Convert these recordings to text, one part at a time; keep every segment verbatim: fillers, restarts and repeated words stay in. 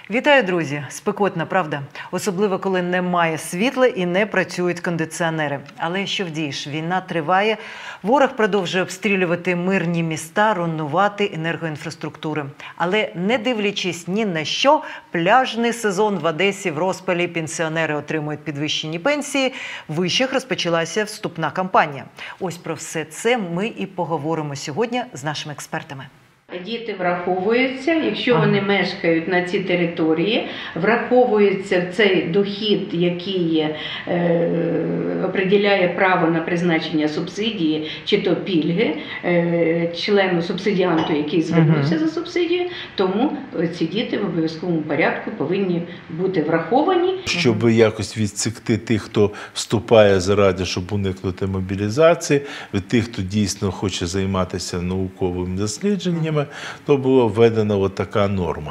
Вітаю, друзі! Спекотна, правда? Особливо, коли немає світла і не працюють кондиціонери. Але що вдієш? Війна триває, ворог продовжує обстрілювати мирні міста, руйнувати енергоінфраструктури. Але не дивлячись ні на що, пляжний сезон в Одесі в розпалі, пенсіонери отримують підвищені пенсії, в вишах розпочалася вступна кампанія. Ось про все це ми і поговоримо сьогодні з нашими експертами. Діти враховуються, якщо вони мешкають на цій території, враховується цей дохід, який е, определяє право на призначення субсидії чи то пільги е, члену субсидіанту, який звернувся uh-huh. за субсидію, тому ці діти в обов'язковому порядку повинні бути враховані. Щоб якось відсікти тих, хто вступає заради, щоб уникнути мобілізації, від тих, хто дійсно хоче займатися науковими дослідженнями, то була введена от така норма.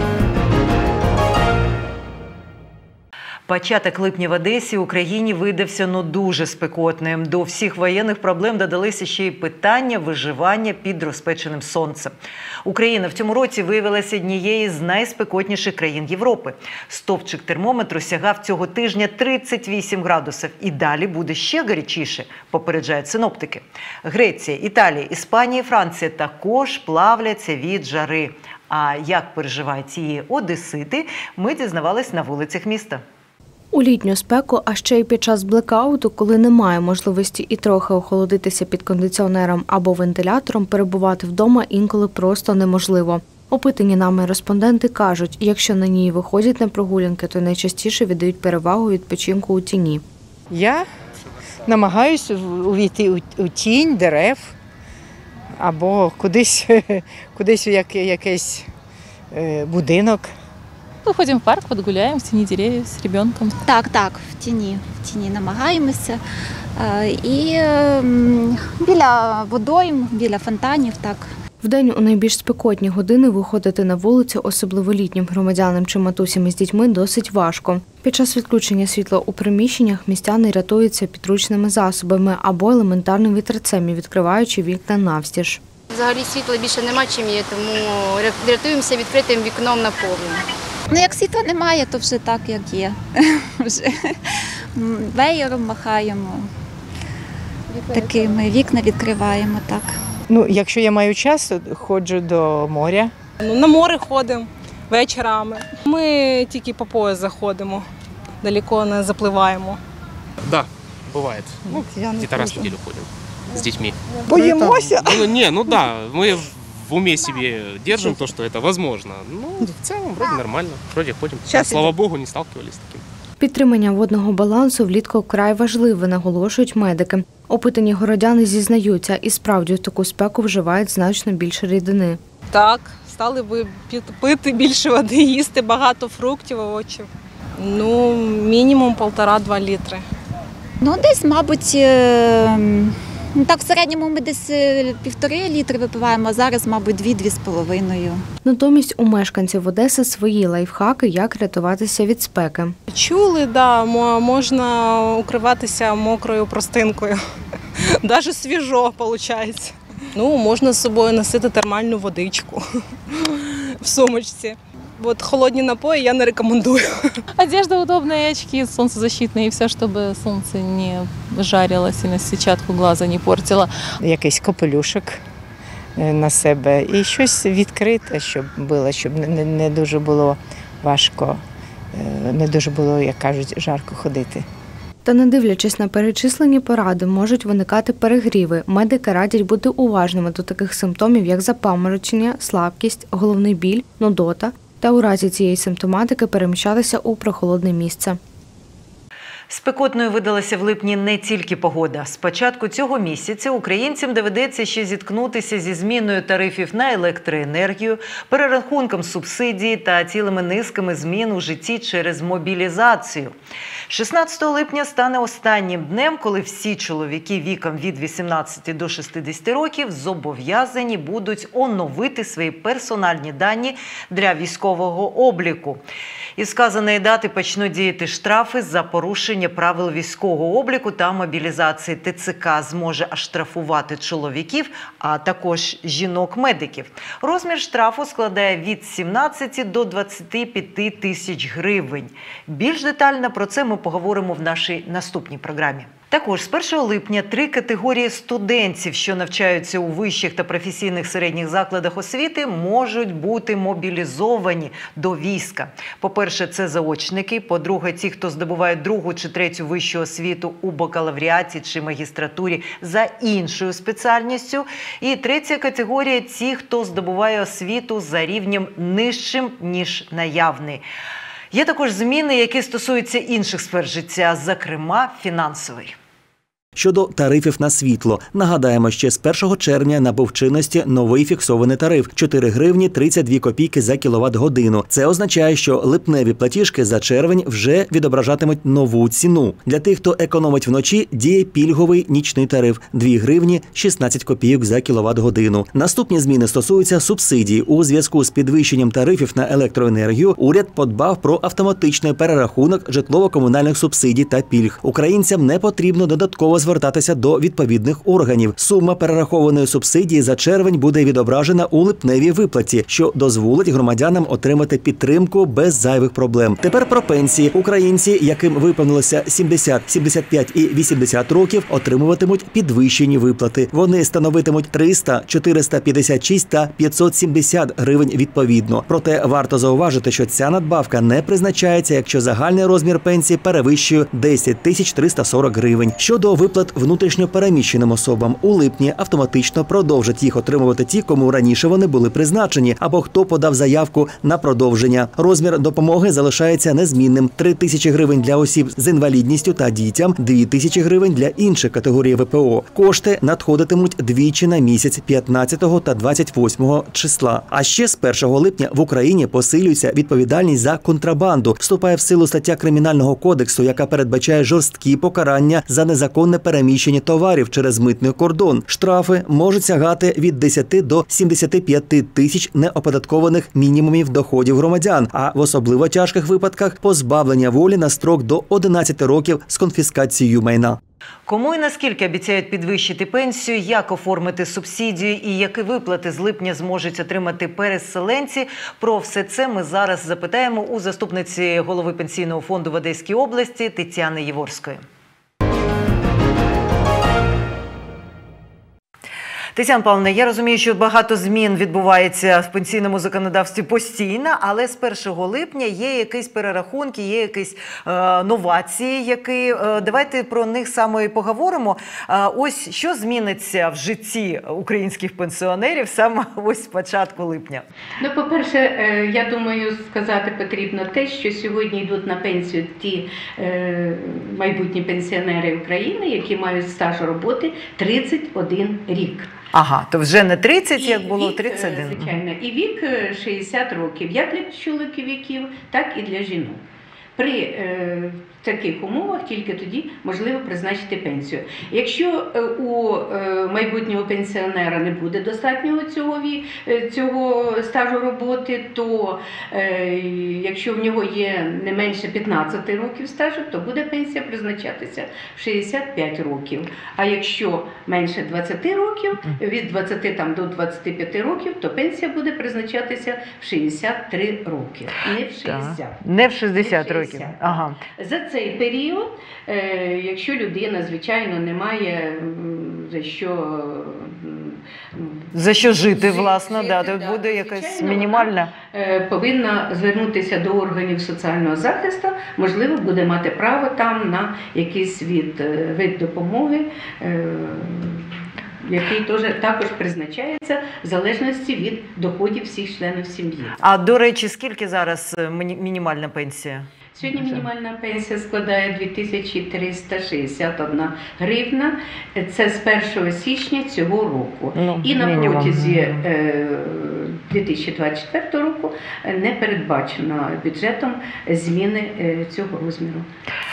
Початок липня в Одесі Україні видався ну дуже спекотним. До всіх воєнних проблем додалися ще й питання виживання під розпеченим сонцем. Україна в цьому році виявилася однією з найспекотніших країн Європи. Стовпчик термометру сягав цього тижня тридцять вісім градусів. І далі буде ще гарячіше, попереджають синоптики. Греція, Італія, Іспанія і Франція також плавляться від жари. А як переживають ці одесити, ми дізнавались на вулицях міста. У літню спеку, а ще й під час блекауту, коли немає можливості і трохи охолодитися під кондиціонером або вентилятором, перебувати вдома інколи просто неможливо. Опитані нами респонденти кажуть, якщо на ній виходять на прогулянки, то найчастіше віддають перевагу відпочинку у тіні. Я намагаюся увійти у тінь дерев або кудись, кудись у якийсь будинок. Выходим в парк, подгуляем в тени деревьев с ребенком. Так, так, в тіні, в тіні намагаємося. І біля водойм, біля фонтанів, так. Вдень у найбільш спекотні години виходити на вулицю, особливо літнім громадянам чи матусям із дітьми, досить важко. Під час відключення світла у приміщеннях містяни рятуються підручними засобами або елементарним вітерцем, відкриваючи вікна навстіж. Взагалі світла більше нема, чим є, тому рятуємося відкритим вікном наповну. Ну, як світла немає, то вже так, як є. Вже веєром махаємо, такими вікна відкриваємо, так. Ну, якщо я маю час, то ходжу до моря. Ну, на море ходимо вечорами. Ми тільки по пояс заходимо, далеко не запливаємо. Да, бывает. Ну, где-то раз в неделю ходим с детьми. Боимся? Ну, не, ну да, мы в уме себе держим то, что это возможно. Ну, в целом, вроде нормально, вроде ходим. Сейчас, слава богу, не сталкивались с таким. Підтримання водного балансу влітку вкрай важливе, наголошують медики. Опитані городяни зізнаються, і справді в таку спеку вживають значно більше рідини. Так, стали би пити більше води, їсти багато фруктів, овочів. Ну, мінімум півтора-два літри. Ну, десь, мабуть, ну, так в середньому ми десь півтори літри випиваємо, а зараз, мабуть, дві-дві з половиною. Натомість у мешканців Одеси свої лайфхаки, як рятуватися від спеки. Чули, да, можна укриватися мокрою простинкою. Навіть свіжо, виходить. Ну, можна з собою носити термальну водичку в сумочці. Вот холодні напої я не рекомендую. Одежда удобная, очки солнцезащитные, и все, чтобы солнце не жарилось и на сетчатку глаза не портило. Якийсь капелюшок на себе і щось відкрите, щоб було, щоб не, не дуже було важко, не дуже було, як кажуть, жарко ходити. Та не дивлячись на перечислені поради, можуть виникати перегріви. Медики радять бути уважними до таких симптомів, як запаморочення, слабкість, головний біль, нудота, та у разі цієї симптоматики переміщатися у прохолодне місце. Спекотною видалася в липні не тільки погода. З початку цього місяця українцям доведеться ще зіткнутися зі зміною тарифів на електроенергію, перерахунком субсидій та цілими низками змін у житті через мобілізацію. шістнадцятого липня стане останнім днем, коли всі чоловіки віком від вісімнадцяти до шістдесяти років зобов'язані будуть оновити свої персональні дані для військового обліку. Із сказаної дати почнуть діяти штрафи за порушення правил військового обліку та мобілізації. Те це ка зможе оштрафувати чоловіків, а також жінок-медиків. Розмір штрафу складає від сімнадцяти до двадцяти п'яти тисяч гривень. Більш детально про це ми поговоримо в нашій наступній програмі. Також з першого липня три категорії студентів, що навчаються у вищих та професійних середніх закладах освіти, можуть бути мобілізовані до війська. По-перше, це заочники, по-друге, ті, хто здобувають другу чи третю вищу освіту у бакалавріаті чи магістратурі за іншою спеціальністю. І третя категорія – ті, хто здобуває освіту за рівнем нижчим, ніж наявний. Є також зміни, які стосуються інших сфер життя, зокрема фінансової. Щодо тарифів на світло. Нагадаємо, ще з першого червня набув чинності новий фіксований тариф – чотири гривні тридцять дві копійки за кіловат-годину. Це означає, що липневі платіжки за червень вже відображатимуть нову ціну. Для тих, хто економить вночі, діє пільговий нічний тариф – дві гривні шістнадцять копійок за кіловат-годину. Наступні зміни стосуються субсидій. У зв'язку з підвищенням тарифів на електроенергію уряд подбав про автоматичний перерахунок житлово-комунальних субсидій та пільг. Українцям не потрібно додатково звертатися до відповідних органів. Сума перерахованої субсидії за червень буде відображена у липневій виплаті, що дозволить громадянам отримати підтримку без зайвих проблем. Тепер про пенсії. Українці, яким виповнилося сімдесят, сімдесят п'ять і вісімдесят років, отримуватимуть підвищені виплати. Вони становитимуть триста, чотириста п'ятдесят шість та п'ятсот сімдесят гривень відповідно. Проте варто зауважити, що ця надбавка не призначається, якщо загальний розмір пенсії перевищує десять тисяч триста сорок гривень. Щодо виплат внутрішньо переміщеним особам, у липні автоматично продовжать їх отримувати ті, кому раніше вони були призначені, або хто подав заявку на продовження. Розмір допомоги залишається незмінним – три тисячі гривень для осіб з інвалідністю та дітям, дві тисячі гривень для інших категорій ве пе о. Кошти надходитимуть двічі на місяць – п'ятнадцятого та двадцять восьмого числа. А ще з першого липня в Україні посилюється відповідальність за контрабанду. Вступає в силу стаття Кримінального кодексу, яка передбачає жорсткі покарання за незаконне переміщення товарів через митний кордон. Штрафи можуть сягати від десяти до сімдесяти п'яти тисяч неоподаткованих мінімумів доходів громадян, а в особливо тяжких випадках позбавлення волі на строк до одинадцяти років з конфіскацією майна. Кому і наскільки обіцяють підвищити пенсію, як оформити субсидію і які виплати з липня зможуть отримати переселенці? Про все це ми зараз запитаємо у заступниці голови Пенсійного фонду в Одеській області Тетяни Єворської. Тетяна Павлівна, я розумію, що багато змін відбувається в пенсійному законодавстві постійно, але з першого липня є якісь перерахунки, є якісь е, новації, які, е, давайте про них саме і поговоримо. Е, ось що зміниться в житті українських пенсіонерів саме ось з початку липня? Ну, по-перше, е, я думаю, сказати потрібно те, що сьогодні йдуть на пенсію ті е, майбутні пенсіонери України, які мають стаж роботи тридцять один рік. Ага, то вже не тридцять, як було, вік, тридцять один. Звичайно, і вік шістдесят років, як для чоловіків, так і для жінок. При е, таких умовах тільки тоді можливо призначити пенсію. Якщо е, у е, майбутнього пенсіонера не буде достатнього цього, е, цього стажу роботи, то е, якщо в нього є не менше п'ятнадцяти років стажу, то буде пенсія призначатися в шістдесят п'ять років. А якщо менше двадцяти років, від двадцяти там, до двадцяти п'яти років, то пенсія буде призначатися в шістдесят три роки, не в шістдесят. Не в шістдесят років. Ага. За цей період, е, якщо людина, звичайно, не має за що за що жити, жити власне, жити, да, то да, буде якась звичайно, мінімальна. Е, повинна звернутися до органів соціального захисту, можливо, буде мати право там на якийсь від, вид допомоги, е, який теж, також призначається в залежності від доходів всіх членів сім'ї. А, до речі, скільки зараз мінімальна пенсія? Сьогодні мінімальна пенсія складає дві тисячі триста шістдесят одна гривна. Це з першого січня цього року. Ну, і на мінімум. протязі е, дві тисячі двадцять четвертого року не передбачено бюджетом зміни е, цього розміру.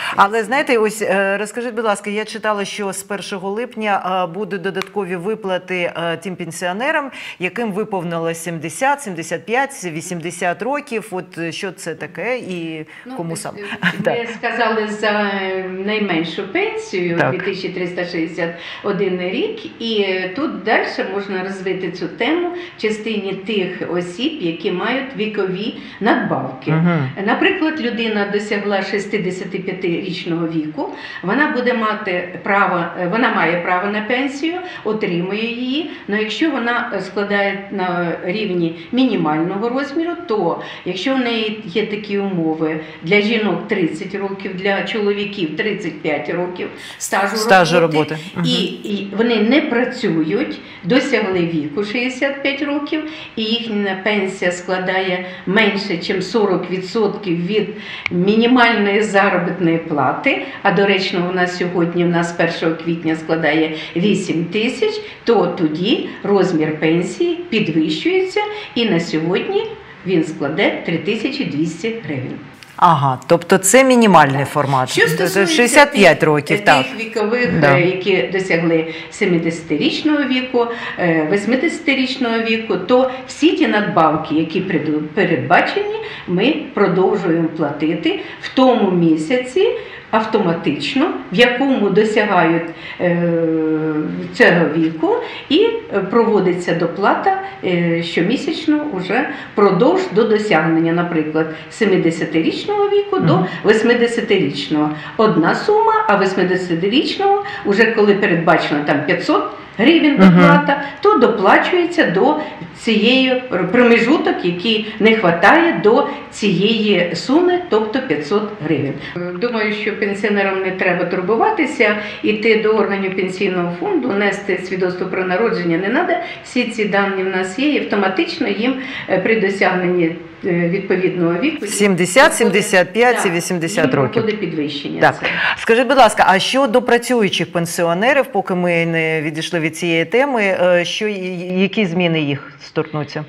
Але знаєте, ось е, розкажіть, будь ласка, я читала, що з першого липня е, будуть додаткові виплати е, тим пенсіонерам, яким виповнилось сімдесят, сімдесят п'ять, вісімдесят років. От е, що це таке і кому саме? Ви сказали за найменшу пенсію Так. дві тисячі триста шістдесят один рік, і тут далі можна розвити цю тему в частині тих осіб, які мають вікові надбавки. Угу. Наприклад, людина досягла шістдесятип'ятирічного віку, вона буде мати право, вона має право на пенсію, отримує її, але якщо вона складає на рівні мінімального розміру, то якщо в неї є такі умови для жінок тридцять років, для чоловіків тридцять п'ять років стажу, Стажу роботи, роботи. Угу. І, і вони не працюють, досягли віку шістдесят п'ять років, і їхня пенсія складає менше, ніж сорок відсотків від мінімальної заробітної плати, а доречно вона сьогодні у нас першого квітня складає вісім тисяч, то тоді розмір пенсії підвищується і на сьогодні він складе три тисячі двісті гривень. Ага, тобто це мінімальний формат. Що стосується шістдесят п'ять років, тих, так. тих вікових, Да. які досягли сімдесятирічного віку, восьмидесятирічного віку, то всі ті надбавки, які передбачені, ми продовжуємо платити в тому місяці автоматично, в якому досягають е, цього віку, і проводиться доплата е, щомісячно уже впродовж до досягнення, наприклад, семидесятирічного віку до восьмидесятирічного. Одна сума, а восьмидесятирічного, уже коли передбачено там п'ятсот гривень доплата, то доплачується до цієї промежуток, який не вистачає до цієї суми, тобто п'ятсот гривень. Думаю, що пенсіонерам не треба турбуватися, йти до органів пенсійного фонду, нести свідоцтво про народження не треба. Всі ці дані в нас є, і автоматично їм при досягненні відповідного віку сімдесят, сімдесят п'ять і вісімдесят років. Проходить підвищення. Так. Це. Скажіть, будь ласка, а щодо працюючих пенсіонерів, поки ми не відійшли від цієї теми, що, які зміни їх торкнуться?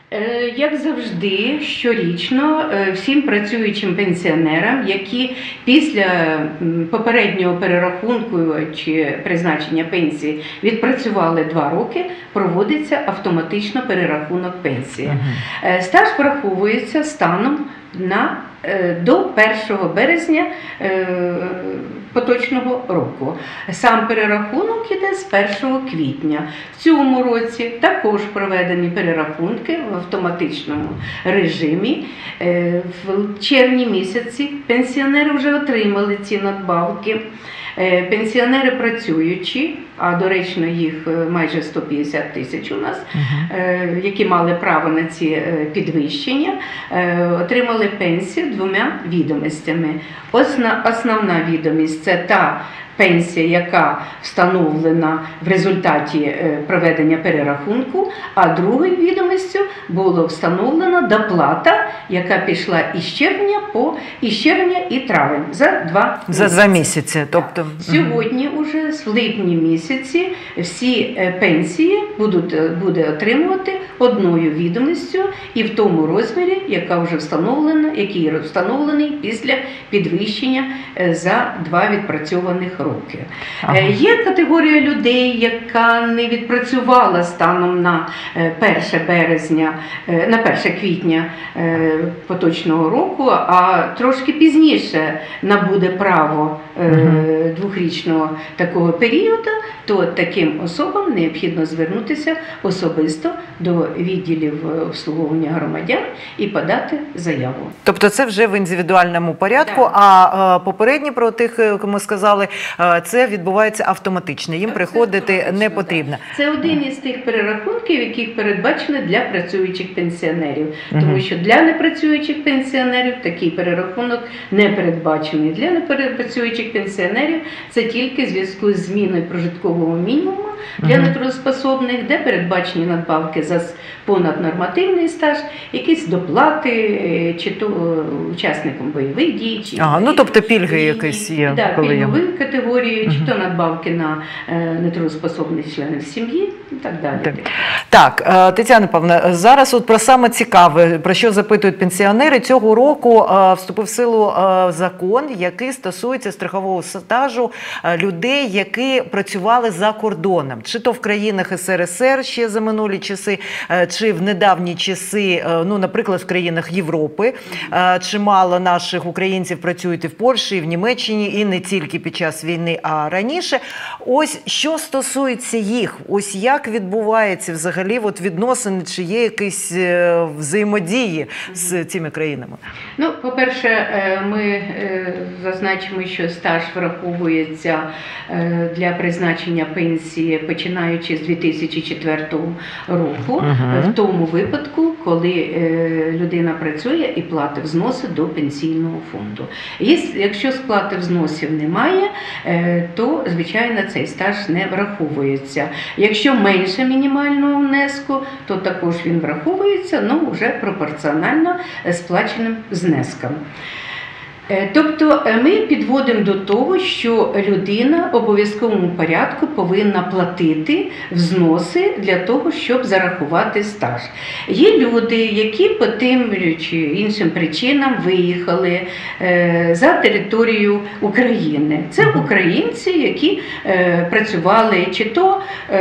Як завжди, щорічно всім працюючим пенсіонерам, які після попереднього перерахунку чи призначення пенсії відпрацювали два роки, проводиться автоматично перерахунок пенсії. Uh-huh. Стаж враховується станом на до першого березня поточного року. Сам перерахунок іде з першого квітня. В цьому році також проведені перерахунки в автоматичному режимі. В червні місяці пенсіонери вже отримали ці надбавки. Пенсіонери працюючі, а доречно їх майже сто п'ятдесят тисяч у нас, uh-huh. які мали право на ці підвищення, отримали пенсію двома відомостями. Основна відомість – це та пенсія, яка встановлена в результаті проведення перерахунку, а другою відомістю було встановлена доплата, яка пішла із червня по із червня і травень за два за два місяці. Тобто сьогодні уже в липні місяці всі пенсії будуть буде отримувати одною відомістю і в тому розмірі, яка вже встановлена, який встановлений після підвищення за два відпрацьованих роки. Ага. Є категорія людей, яка не відпрацювала станом на перше березня, на перше квітня поточного року, а трошки пізніше набуде право угу. двохрічного такого періоду, то таким особам необхідно звернутися особисто до відділів обслуговування громадян і подати заяву. Тобто це вже в індивідуальному порядку, так. а попередні про тих, кому сказали, це відбувається автоматично, їм приходити не потрібно. Це один із тих перерахунків, яких передбачено для працюючих пенсіонерів. Угу. Тому що для непрацюючих пенсіонерів такий перерахунок не передбачений. Для непрацюючих пенсіонерів це тільки в зв'язку з зміною прожиткового мінімуму для Мгм. нетрудоспособних, де передбачені надбавки за с- понаднормативний стаж, якісь доплати, е, чи то е, учасникам бойових дій, чи Ага, ну тобто пільги війні. якісь є, Да, коли є. пільгові категорії, чи Мгм. то надбавки на е, нетрудоспособних членів сім'ї і так далі. Так. Так, е, Тетяна Павлівна, зараз от про саме цікаве, про що запитують пенсіонери. Цього року е, вступив в силу е, закон, який стосується страхового стажу е, людей, які працювали за кордоном. Чи то в країнах ес ер ес ер ще за минулі часи, е, чи в недавні часи, е, ну, наприклад, в країнах Європи. Е, Чимало наших українців працюють і в Польщі, і в Німеччині, і не тільки під час війни, а раніше. Ось що стосується їх, ось як відбувається взагалі от відносини, чи є якісь е, взаємодії з цими країнами? Ну, по-перше, е, ми е, зазначимо, що стаж враховується е, для призначення пенсії, починаючи з дві тисячі четвертого року, Мгм. в тому випадку, коли е, людина працює і платить взноси до пенсійного фонду. Єс- Якщо сплати взносів немає, е, то, звичайно, цей стаж не враховується. Якщо менше мінімального внеску, то також він враховується, ну, вже пропорціонально сплаченим знескам. Е, Тобто е, ми підводимо до того, що людина в обов'язковому порядку повинна платити взноси для того, щоб зарахувати стаж. Є люди, які по тим чи іншим причинам виїхали е, за територію України. Це українці, які е, працювали чи то е,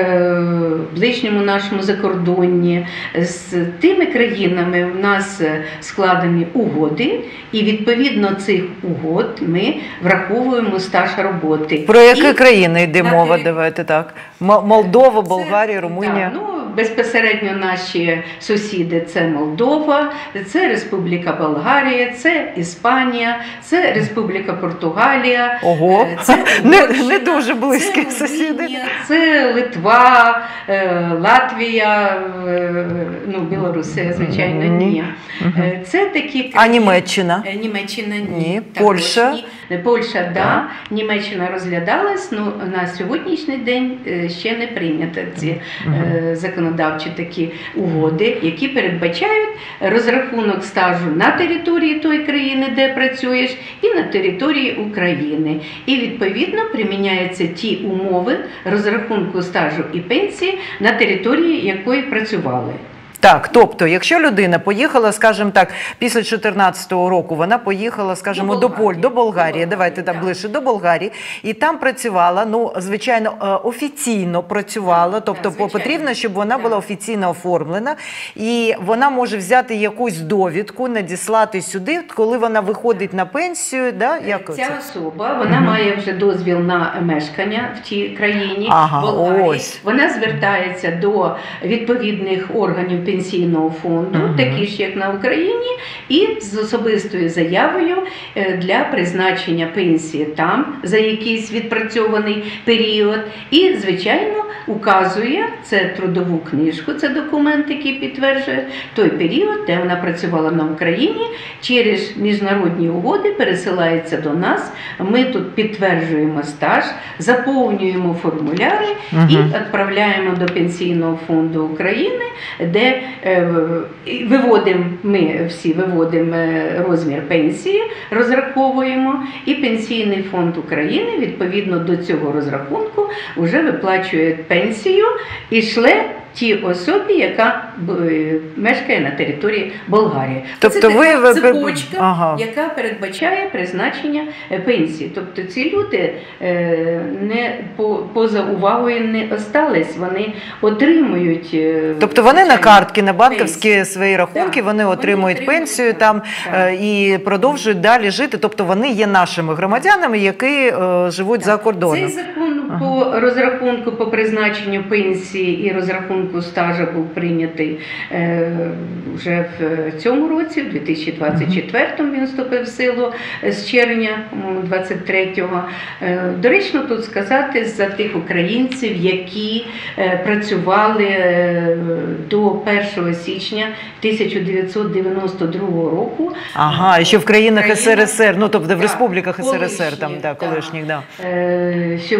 в ближньому нашому закордонні. З тими країнами в нас складені угоди, і відповідно цих угод ми враховуємо стаж роботи. Про які І країни йде на мова? тери- Давайте так. М- Молдова, Це- Болгарія, Румунія. Да, ну, безпосередньо наші сусіди – це Молдова, це Республіка Болгарія, це Іспанія, це Республіка Португалія. Ого, е, це не, Угорщина, не дуже близькі це сусіди. Румунія, це Литва, е, Латвія, е, ну, Білорусія, звичайно, Ні. ні. Мгм. Е, Це такі А Німеччина? Е, Німеччина ні. Ні. Також Польща? ні. Е, Польща, да. Німеччина розглядалась, ну на сьогоднішній день е, ще не прийнято ці е, законодавчі такі угоди, які передбачають розрахунок стажу на території тої країни, де працюєш, і на території України. І відповідно приміняються ті умови розрахунку стажу і пенсії на території якої працювали. Так, тобто, якщо людина поїхала, скажімо так, після чотирнадцятого року, вона поїхала, скажімо, До до Поль, Болгарії. до Болгарії, До Болгарії, давайте там так. ближче, до Болгарії, і там працювала, ну, звичайно, е, офіційно працювала, Так, тобто так, звичайно. потрібно, щоб вона Так. була офіційно оформлена, і вона може взяти якусь довідку, надіслати сюди, коли вона виходить на пенсію, да? Як Ця оце? особа, вона Мгм. має вже дозвіл на мешкання в тій країні, Ага, Болгарії. ось. Вона звертається до відповідних органів пенсійного фонду, Мгм. такі ж як на Україні, і з особистою заявою е, для призначення пенсії там за якийсь відпрацьований період. І, звичайно, указує це трудову книжку, це документ, який підтверджує той період, де вона працювала на Україні, через міжнародні угоди пересилається до нас. Ми тут підтверджуємо стаж, заповнюємо формуляри і Мгм. відправляємо до Пенсійного фонду України, де е, і виводимо, ми всі виводимо е, розмір пенсії, розраховуємо, і Пенсійний фонд України відповідно до цього розрахунку вже виплачує пенсію і шле тій особі, яка е, мешкає на території Болгарії. Тобто Це ви- така ви- цепочка, Ага. яка передбачає призначення е, пенсії. Тобто ці люди е, не по, поза увагою не остались, вони отримують. е, Тобто вони на звичайно, картки, на банківські пенсію. свої рахунки, Так, вони вони отримують отримують, пенсію так, там так. е, і продовжують далі жити. Тобто вони є нашими громадянами, які е, живуть за кордоном. Цей закон по розрахунку, по призначенню пенсії і розрахунку стажу був прийнятий е, вже в цьому році, в дві тисячі двадцять четвертому він вступив в силу з червня двадцять третього. Е, доречно тут сказати за тих українців, які е, працювали е, до першого січня тисяча дев'ятсот дев'яносто другого року. Ага, і ще в країнах Країна- ес ер ес ер, ну тобто в Так, республіках ес ер ес ер, там, колишніх, да, так. колишніх, да. Е, Сьогодні, коли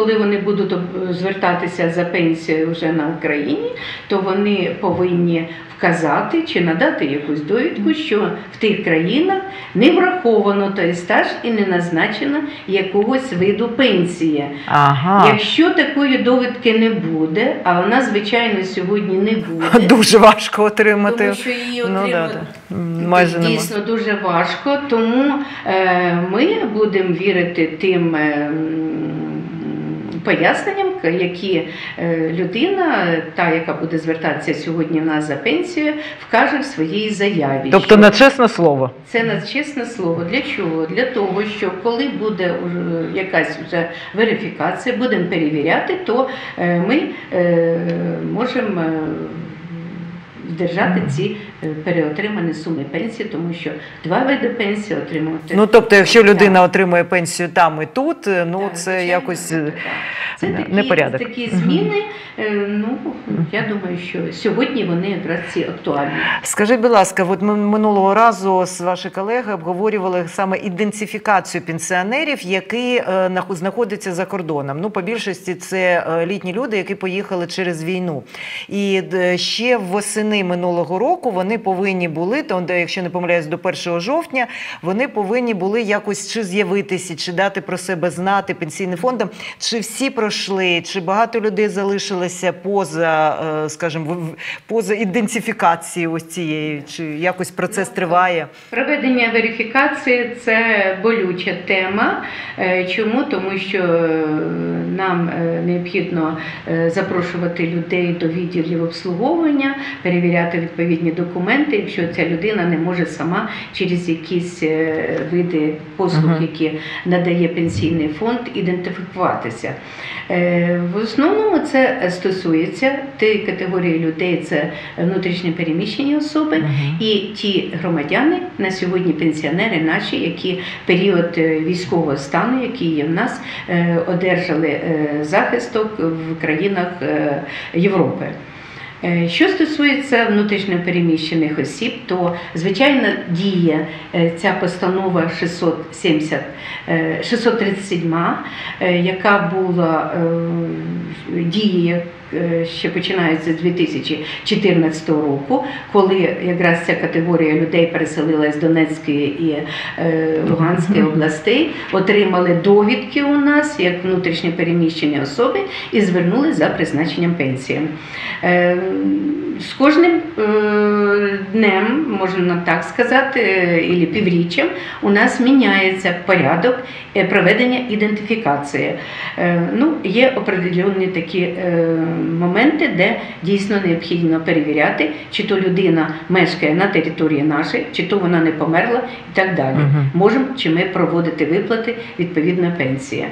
коли вони будуть звертатися за пенсією вже на Україні, то вони повинні вказати чи надати якусь довідку, що в тих країнах не враховано той стаж і не назначено якогось виду пенсії. Ага. Якщо такої довідки не буде, а вона, звичайно, сьогодні не буде. Дуже важко отримати. Тому що її Ну, отримати да, да. Майже дійсно нема. дуже важко, тому е, ми будемо вірити тим е, поясненням, які е, людина, та, яка буде звертатися сьогодні в нас за пенсію, вкаже в своїй заяві. Тобто що на чесне слово? Це на чесне слово. Для чого? Для того, що коли буде уже якась вже верифікація, будемо перевіряти, то е, ми е, можемо е, держати ці переотримані суми пенсії, тому що два види пенсії отримувати. Ну, тобто, якщо людина так. отримує пенсію там і тут, ну, так, це звичайно, якось так. Це такі, непорядок. такі зміни, ну, я думаю, що сьогодні вони якраз ці актуальні. Скажіть, будь ласка, от ми минулого разу з вашими колегами обговорювали саме ідентифікацію пенсіонерів, які знаходяться за кордоном. Ну, по більшості це літні люди, які поїхали через війну. І ще восени минулого року вони повинні були, то, якщо не помиляюсь, до першого жовтня, вони повинні були якось чи з'явитися, чи дати про себе знати пенсійним фондам, чи всі пройшли, чи багато людей залишилося поза, скажімо, поза ідентифікацією ось цієї, чи якось процес триває? Проведення верифікації – це болюча тема. Чому? Тому що нам необхідно запрошувати людей до відділів обслуговування, перевіряти відповідні документи, якщо ця людина не може сама через якісь види послуг, uh-huh. які надає пенсійний фонд, ідентифікуватися. В основному це стосується тієї категорії людей, це внутрішньо переміщені особи uh-huh. і ті громадяни, на сьогодні пенсіонери наші, які період військового стану, які є в нас, одержали захисток в країнах Європи. Що стосується внутрішньо переміщених осіб, то, звичайно, діє ця постанова шістсот сімдесят, шістсот тридцять сім, яка була діє ще починається з дві тисячі чотирнадцятого року, коли якраз ця категорія людей переселилась з Донецької і Луганської областей, отримали довідки у нас як внутрішньо переміщені особи і звернули за призначенням пенсії. З кожним днем, можна так сказати, і півріччям, у нас міняється порядок проведення ідентифікації. Ну, є определені такі моменти, де дійсно необхідно перевіряти, чи то людина мешкає на території нашої, чи то вона не померла і так далі. Uh-huh. Можемо чи ми проводити виплати відповідно пенсії.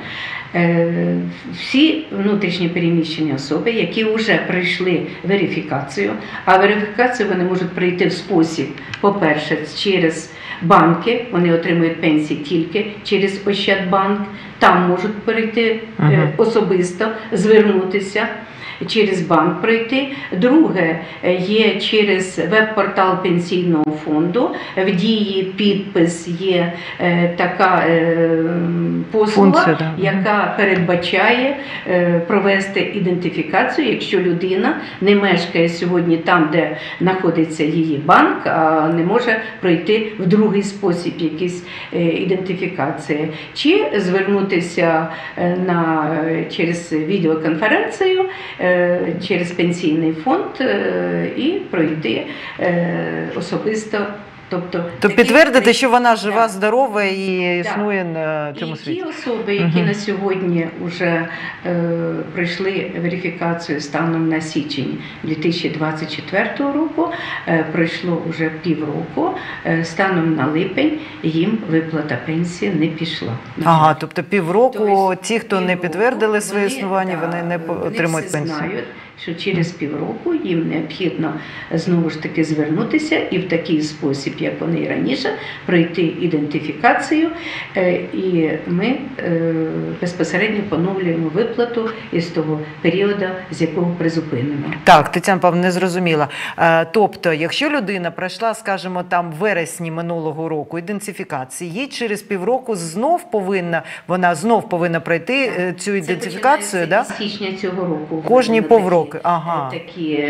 Всі внутрішні переміщені особи, які вже пройшли верифікацію, а верифікацію вони можуть пройти в спосіб, по-перше, через банки, вони отримують пенсії тільки через Ощадбанк, там можуть перейти uh-huh. особисто, звернутися, через банк пройти. Друге, є через веб-портал Пенсійного фонду. В дії підпис є е, така е, послуга, Функція, да. яка передбачає е, провести ідентифікацію, якщо людина не мешкає сьогодні там, де знаходиться її банк, а не може пройти в другий спосіб якісь е, ідентифікації. Чи звернутися е, на, через відеоконференцію, через пенсійний фонд і пройти особисто. Тобто, То підтвердити, такі... що вона жива, так. здорова і існує так. на цьому і світі. І ті особи, які uh-huh. на сьогодні вже е, пройшли верифікацію станом на січень дві тисячі двадцять четвертого року, е, пройшло вже півроку, е, станом на липень їм виплата пенсії не пішла. Ага, тобто півроку тобто, ті, хто півроку, не підтвердили своє існування, да, вони не отримують пенсію. Знають, що через півроку їм необхідно знову ж таки звернутися і в такий спосіб, як вони і раніше, пройти ідентифікацію, і ми безпосередньо поновлюємо виплату із того періоду, з якого призупинено. Так, Тетяна Павлівна, не зрозуміла. Тобто, якщо людина пройшла, скажімо, там в вересні минулого року ідентифікації, їй через півроку знов повинна, вона знов повинна пройти цю ідентифікацію, да? З січня цього року. Кожні півроку. Ага. Такі,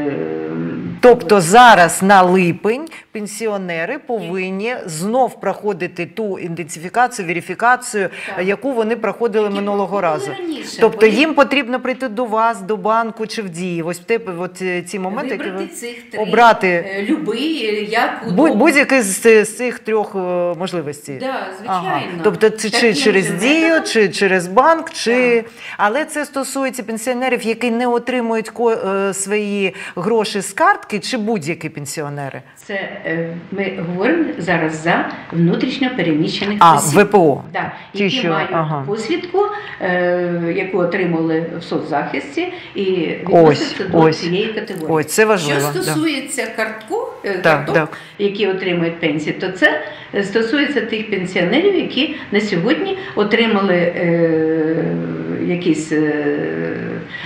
тобто зараз на липень пенсіонери повинні знов проходити ту ідентифікацію, верифікацію, так, яку вони проходили які минулого разу. Раніше. Тобто вони... їм потрібно прийти до вас, до банку чи в Дії. Ось в тебе от ці моменти, вибрати які ви... цих три, обрати любий, як Будь, будь-який з, з цих трьох можливостей. Да, звичайно. Ага. Тобто це чи через Дію, чи через банк, чи... Так. Але це стосується пенсіонерів, які не отримують ко... свої гроші з картки, чи будь-які пенсіонери? Це ми говоримо зараз за внутрішньо переміщених а, осіб. А, ВПО. Да, Ті, які що... мають ага. посвідку, е, яку отримали в соцзахисті, і відносяться до ось. цієї категорії. Ось, це важливо. Що стосується да. картку, так, карток, так. які отримують пенсії, то це стосується тих пенсіонерів, які на сьогодні отримали е, якісь... Е,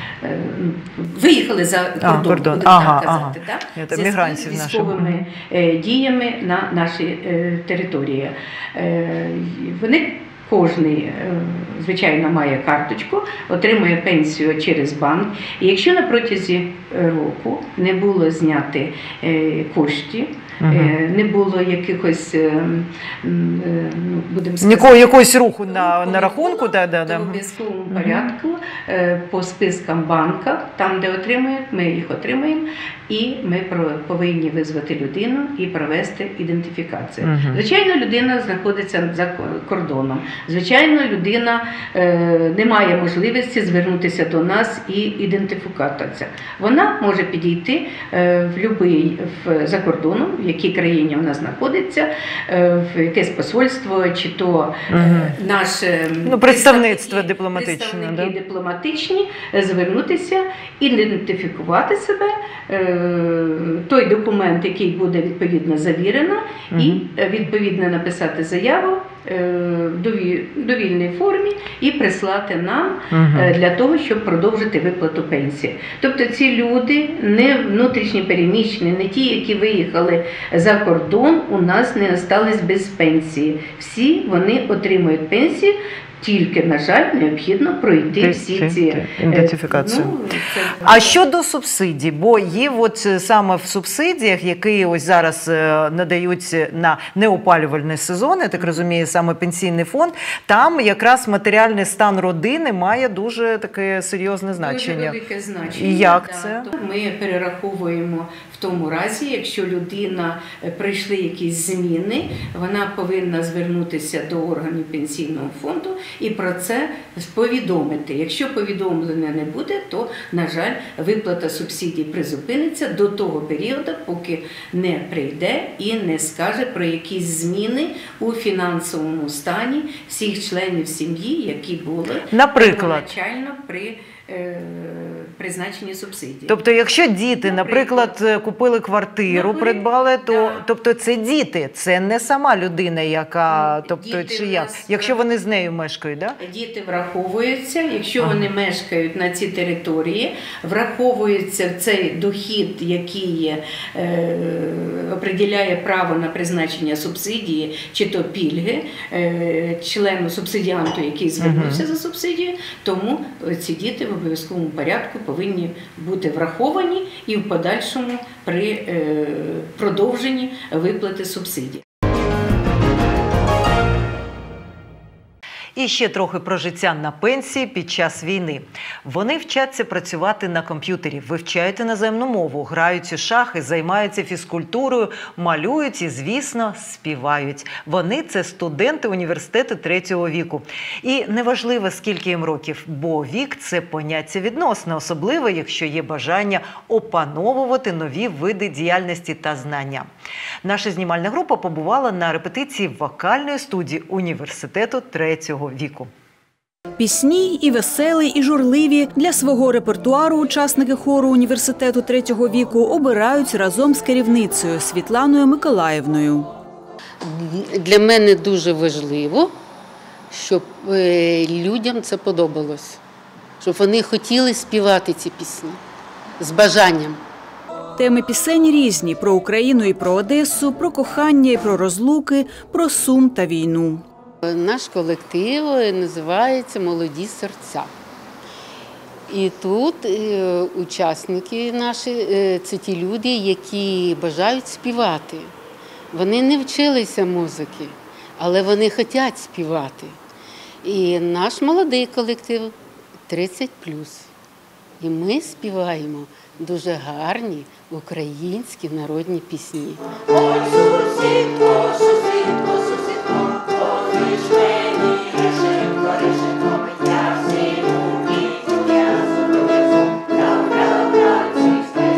виїхали за кордон, а, кордон. будемо ага, так казати, ага. так? Зв'язку з військовими нашим. діями на нашій території. Вони кожний, звичайно, має карточку, отримує пенсію через банк. І якщо на протязі року не було зняти коштів, Uh-huh. не було якихось, ну, будемо сказати, нікого якогось руху на, на рахунку, було, да, да, да. в обов'язковому uh-huh. порядку по спискам банка, там, де отримують, ми їх отримуємо, і ми повинні визвати людину і провести ідентифікацію. Uh-huh. Звичайно, людина знаходиться за кордоном. Звичайно, людина е, не має можливості звернутися до нас і ідентифікуватися. Вона може підійти е, в любий, в, за кордоном, в якій країні вона знаходиться, е, в якесь посольство, чи то е, наше ну, представництво дипломатичне, представники да? дипломатичні, звернутися, ідентифікувати себе, е, той документ, який буде відповідно завірено, uh-huh. і відповідно написати заяву в довільній формі і прислати нам uh-huh. для того, щоб продовжити виплату пенсії. Тобто ці люди, не внутрішні переміщені, не ті, які виїхали за кордон, у нас не остались без пенсії. Всі вони отримують пенсію, тільки, на жаль, необхідно пройти ти, всі ти, ці ідентифікацію. Ну, це... А щодо субсидій, бо є от саме в субсидіях, які ось зараз надають на неопалювальний сезон, я так розумію, саме пенсійний фонд, там якраз матеріальний стан родини має дуже таке серйозне значення. Дуже велике значення. І як да. це? Ми перераховуємо в тому разі, якщо людина прийшли якісь зміни, вона повинна звернутися до органів пенсійного фонду і про це повідомити. Якщо повідомлення не буде, то, на жаль, виплата субсидій призупиниться до того періоду, поки не прийде і не скаже про якісь зміни у фінансовому стані всіх членів сім'ї, які були первоначально при призначенні субсидій. Тобто, якщо діти, наприклад, наприклад купили квартиру, наприклад, придбали, то да. тобто це діти, це не сама людина, яка, тобто, чи як? Якщо вони з нею мешкають, да? Діти враховуються, якщо ага. вони мешкають на цій території, враховується цей дохід, який е, определяє право на призначення субсидії, чи то пільги е, члену субсидіанту, який звернувся ага. за субсидією, тому ці діти в обов'язковому порядку повинні бути враховані і в подальшому при е, продовженні виплати субсидій. І ще трохи про життя на пенсії під час війни. Вони вчаться працювати на комп'ютері, вивчають іноземну мову, грають у шахи, займаються фізкультурою, малюють і, звісно, співають. Вони – це студенти університету третього віку. І неважливо, скільки їм років, бо вік – це поняття відносне, особливо, якщо є бажання опановувати нові види діяльності та знання. Наша знімальна група побувала на репетиції вокальної студії університету третього віку. Пісні і веселі, і журливі для свого репертуару учасники хору університету третього віку обирають разом з керівницею Світланою Миколаївною. Для мене дуже важливо, щоб людям це подобалось, щоб вони хотіли співати ці пісні з бажанням. Теми пісень різні – про Україну і про Одесу, про кохання і про розлуки, про сум та війну. Наш колектив називається «Молоді серця». І тут учасники наші – це ті люди, які бажають співати. Вони не вчилися музики, але вони хочуть співати. І наш молодий колектив тридцять плюс. І ми співаємо дуже гарні українські народні пісні. Ой, сусідко, сусідко, сусідко, позич мені решетко, решетко, я всі руки, я зобов'язу, правда,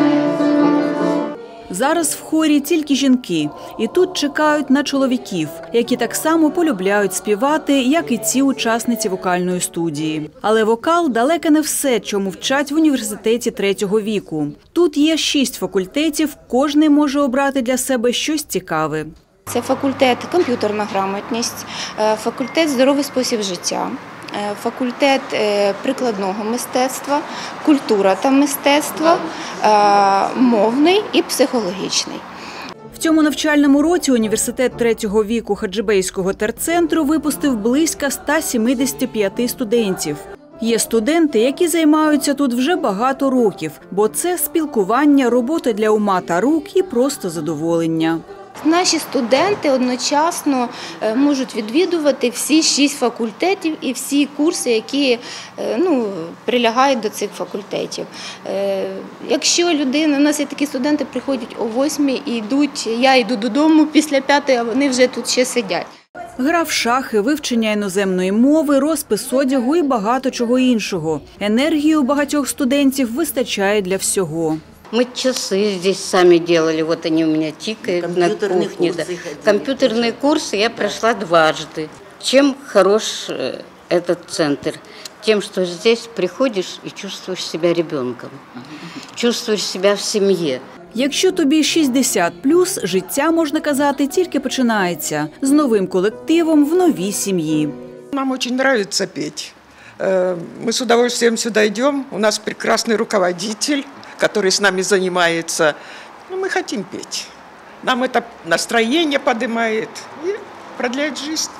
Зараз в хорі тільки жінки, і тут чекають на чоловіків, які так само полюбляють співати, як і ці учасниці вокальної студії. Але вокал – далеко не все, чому вчать в університеті третього віку. Тут є шість факультетів, кожний може обрати для себе щось цікаве. Це факультет комп'ютерна грамотність, факультет здоровий спосіб життя, факультет прикладного мистецтва, культура та мистецтво, мовний і психологічний. В цьому навчальному році університет третього віку Хаджибейського терцентру випустив близько ста сімдесяти п'яти студентів. Є студенти, які займаються тут вже багато років, бо це спілкування, робота для ума та рук і просто задоволення. Наші студенти одночасно можуть відвідувати всі шість факультетів і всі курси, які ну, прилягають до цих факультетів. Якщо людина, у нас є такі студенти, приходять о восьмій і йдуть, я йду додому після п'ятої, а вони вже тут ще сидять. Гра в шахи, вивчення іноземної мови, розпис одягу і багато чого іншого. Енергії у багатьох студентів вистачає для всього. Мы часы здесь сами делали, вот они у меня тикают на кухне. Да. Компьютерные курсы я прошла дважды. Чем хорош этот центр? Тем, что здесь приходишь и чувствуешь себя ребенком, чувствуешь себя в семье. Якщо тобі шістдесят плюс, життя, можна казати, тільки починається. З новим колективом в новій сім'ї. Нам дуже подобається петь. Мы с удовольствием сюда идем. У нас прекрасный руководитель, который с нами занимается. Ну, мы хотим петь. Нам это настроение поднимает и продляет жизнь.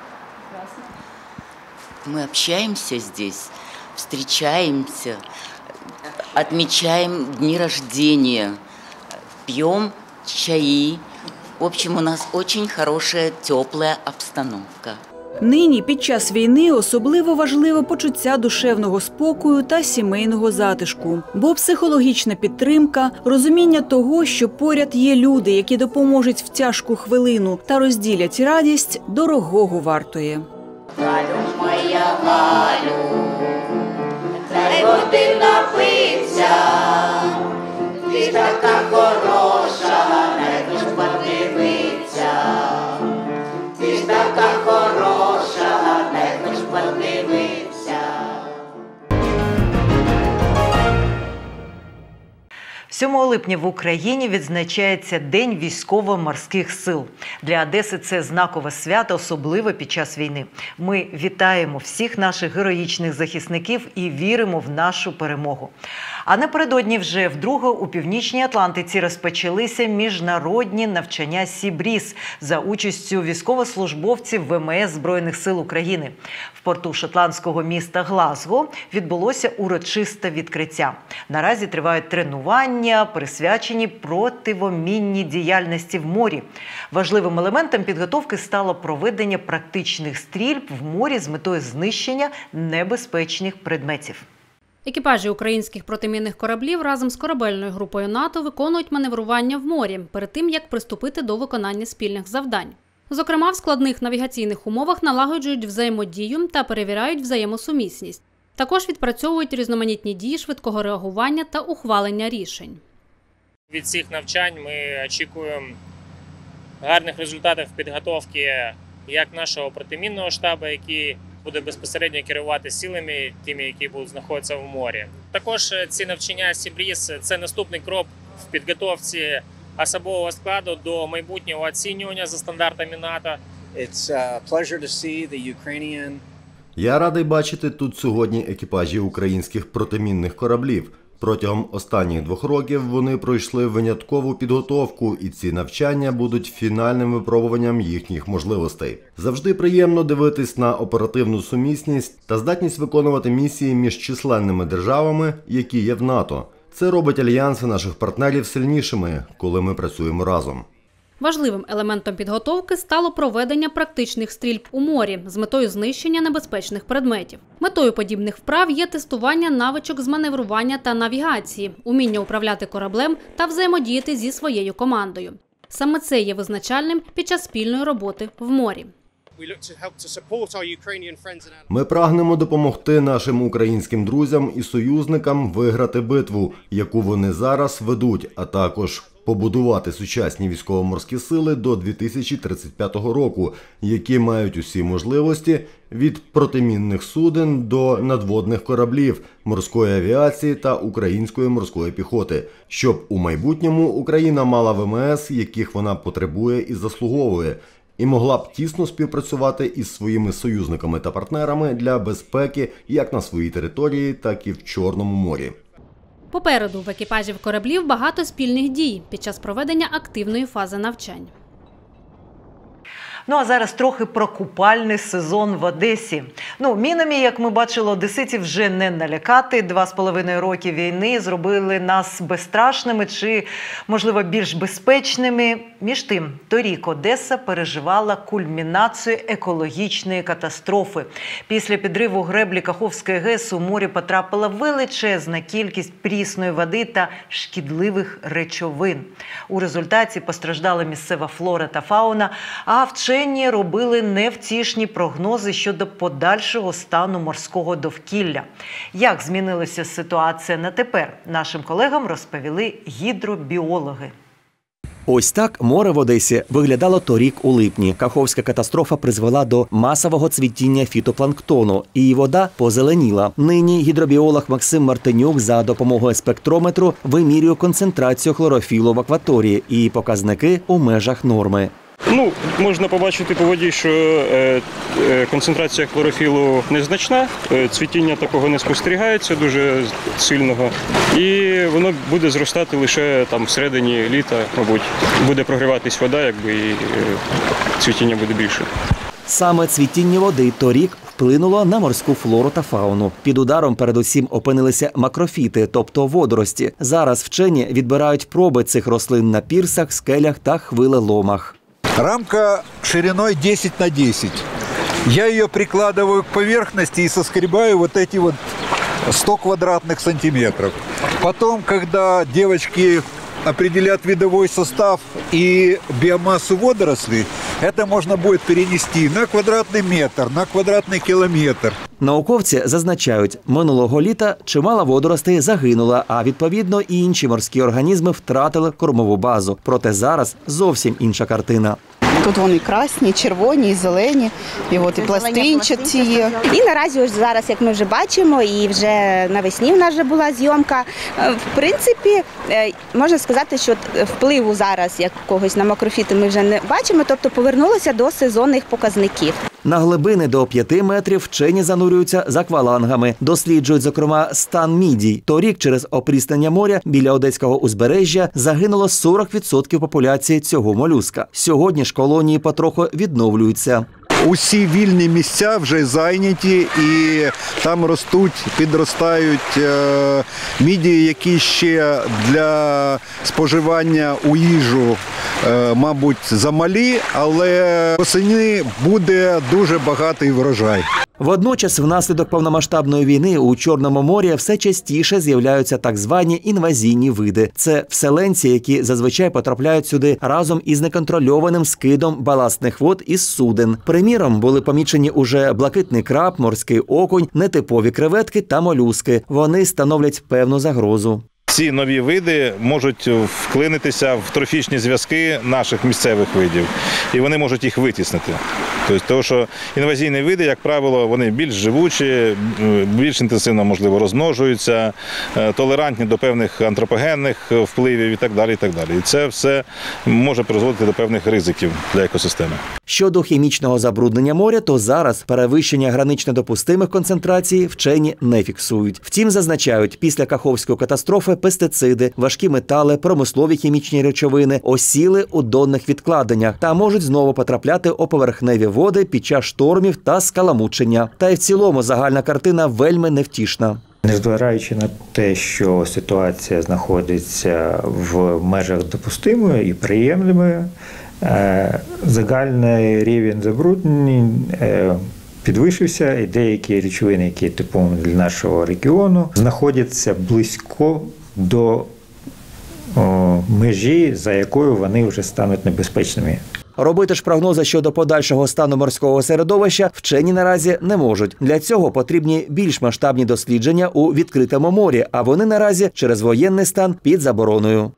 Мы общаемся здесь, встречаемся, отмечаем дни рождения, пьем чаи. В общем, у нас очень хорошая, теплая обстановка. Нині, під час війни, особливо важливо почуття душевного спокою та сімейного затишку. Бо психологічна підтримка, розуміння того, що поряд є люди, які допоможуть в тяжку хвилину та розділять радість, дорогого вартує. Галю моя, Галю, дай води напиться, ти ж така хороша, дай ж подивиться, ти ж така хороша, дай ж подивиться. сьомого липня в Україні відзначається День військово-морських сил. Для Одеси це знакове свято, особливо під час війни. Ми вітаємо всіх наших героїчних захисників і віримо в нашу перемогу. А напередодні вже вдруге у Північній Атлантиці розпочалися міжнародні навчання Сі-Бріз за участю військовослужбовців Ве Ем Ес Збройних сил України. В порту шотландського міста Глазго відбулося урочисте відкриття. Наразі тривають тренування, присвячені противомінній діяльності в морі. Важливим елементом підготовки стало проведення практичних стрільб в морі з метою знищення небезпечних предметів. Екіпажі українських протимінних кораблів разом з корабельною групою НАТО виконують маневрування в морі перед тим, як приступити до виконання спільних завдань. Зокрема, в складних навігаційних умовах налагоджують взаємодію та перевіряють взаємосумісність. Також відпрацьовують різноманітні дії швидкого реагування та ухвалення рішень. Від цих навчань ми очікуємо гарних результатів підготовки як нашого протимінного штабу, який буде безпосередньо керувати силами, тими, які будуть знаходитися в морі. Також ці навчання Сібріз – це наступний крок в підготовці особового складу до майбутнього оцінювання за стандартами НАТО. It's a pleasure to see the Ukrainian. Я радий бачити тут сьогодні екіпажі українських протимінних кораблів. Протягом останніх двох років вони пройшли виняткову підготовку, і ці навчання будуть фінальним випробуванням їхніх можливостей. Завжди приємно дивитись на оперативну сумісність та здатність виконувати місії між численними державами, які є в НАТО. Це робить альянси наших партнерів сильнішими, коли ми працюємо разом. Важливим елементом підготовки стало проведення практичних стрільб у морі з метою знищення небезпечних предметів. Метою подібних вправ є тестування навичок з маневрування та навігації, уміння управляти кораблем та взаємодіяти зі своєю командою. Саме це є визначальним під час спільної роботи в морі. Ми прагнемо допомогти нашим українським друзям і союзникам виграти битву, яку вони зараз ведуть, а також побудувати сучасні військово-морські сили до дві тисячі тридцять п'ятого року, які мають усі можливості від протимінних суден до надводних кораблів, морської авіації та української морської піхоти, щоб у майбутньому Україна мала ВМС, яких вона потребує і заслуговує, і могла б тісно співпрацювати із своїми союзниками та партнерами для безпеки як на своїй території, так і в Чорному морі. Попереду в екіпажів кораблів багато спільних дій під час проведення активної фази навчань. Ну а зараз трохи про купальний сезон в Одесі. Ну, мінами, як ми бачили, одеситів вже не налякати. Два з половиною роки війни зробили нас безстрашними чи, можливо, більш безпечними. Між тим, торік Одеса переживала кульмінацію екологічної катастрофи. Після підриву греблі Каховської ГЕС у морі потрапила величезна кількість прісної води та шкідливих речовин. У результаті постраждала місцева флора та фауна, а вчені робили невтішні прогнози щодо подальшого стану морського довкілля. Як змінилася ситуація на тепер, нашим колегам розповіли гідробіологи. Ось так море в Одесі виглядало торік у липні. Каховська катастрофа призвела до масового цвітіння фітопланктону, і вода позеленіла. Нині гідробіолог Максим Мартинюк за допомогою спектрометру вимірює концентрацію хлорофілу в акваторії і показники у межах норми. Ну, можна побачити по воді, що е, е, концентрація хлорофілу незначна, е, цвітіння такого не спостерігається дуже сильного, і воно буде зростати лише там всередині літа, мабуть. Буде прогріватись вода, якби, і е, цвітіння буде більше. Саме цвітіння води торік вплинуло на морську флору та фауну. Під ударом передусім опинилися макрофіти, тобто водорості. Зараз вчені відбирають проби цих рослин на пірсах, скелях та хвилеломах. Рамка шириной десять на десять. Я ее прикладываю к поверхности и соскребаю вот эти вот сто квадратных сантиметров. Потом, когда девочки определят видовой состав и биомассу водорослей, это можно будет перенести на квадратный метр, на квадратный километр. Науковці зазначають, минулого літа чимало водоростей загинула, а відповідно і інші морські організми втратили кормову базу. Проте зараз зовсім інша картина. Тут вони красні, червоні, і зелені, і от і пластинчаті є. І наразі ось зараз, як ми вже бачимо, і вже навесні в нас вже була зйомка. В принципі, можна сказати, що впливу зараз якогось на макрофіти ми вже не бачимо, тобто повернулося до сезонних показників. На глибини до п'яти метрів вчені занурюються з аквалангами. Досліджують, зокрема, стан мідій. Торік через опріснення моря біля одеського узбережжя загинуло сорок відсотків популяції цього молюска. Сьогодні ж колонії потроху відновлюються. Усі вільні місця вже зайняті, і там ростуть, підростають е, мідії, які ще для споживання у їжу, е, мабуть, замалі, але восени буде дуже багатий врожай. Водночас, внаслідок повномасштабної війни у Чорному морі все частіше з'являються так звані інвазійні види. Це вселенці, які зазвичай потрапляють сюди разом із неконтрольованим скидом баластних вод із суден. Приміром, були помічені уже блакитний краб, морський окунь, нетипові креветки та молюски. Вони становлять певну загрозу. ці нові види можуть вклинитися в трофічні зв'язки наших місцевих видів, і вони можуть їх витіснити. Тобто, тому що інвазійні види, як правило, вони більш живучі, більш інтенсивно, можливо, розмножуються, толерантні до певних антропогенних впливів і так далі. І так далі. І це все може призводити до певних ризиків для екосистеми. Щодо хімічного забруднення моря, то зараз перевищення гранично допустимих концентрацій вчені не фіксують. Втім, зазначають, після Каховської катастрофи пестициди, важкі метали, промислові хімічні речовини осіли у донних відкладеннях та можуть знову потрапляти у поверхневі води під час штормів та скаламучення. Та й в цілому загальна картина вельми невтішна. Незважаючи на те, що ситуація знаходиться в межах допустимої і приємними, загальний рівень забруднень підвищився, і деякі речовини, які типові для нашого регіону, знаходяться близько до межі, за якою вони вже стануть небезпечними. Робити ж прогнози щодо подальшого стану морського середовища вчені наразі не можуть. Для цього потрібні більш масштабні дослідження у відкритому морі, а вони наразі через воєнний стан під забороною.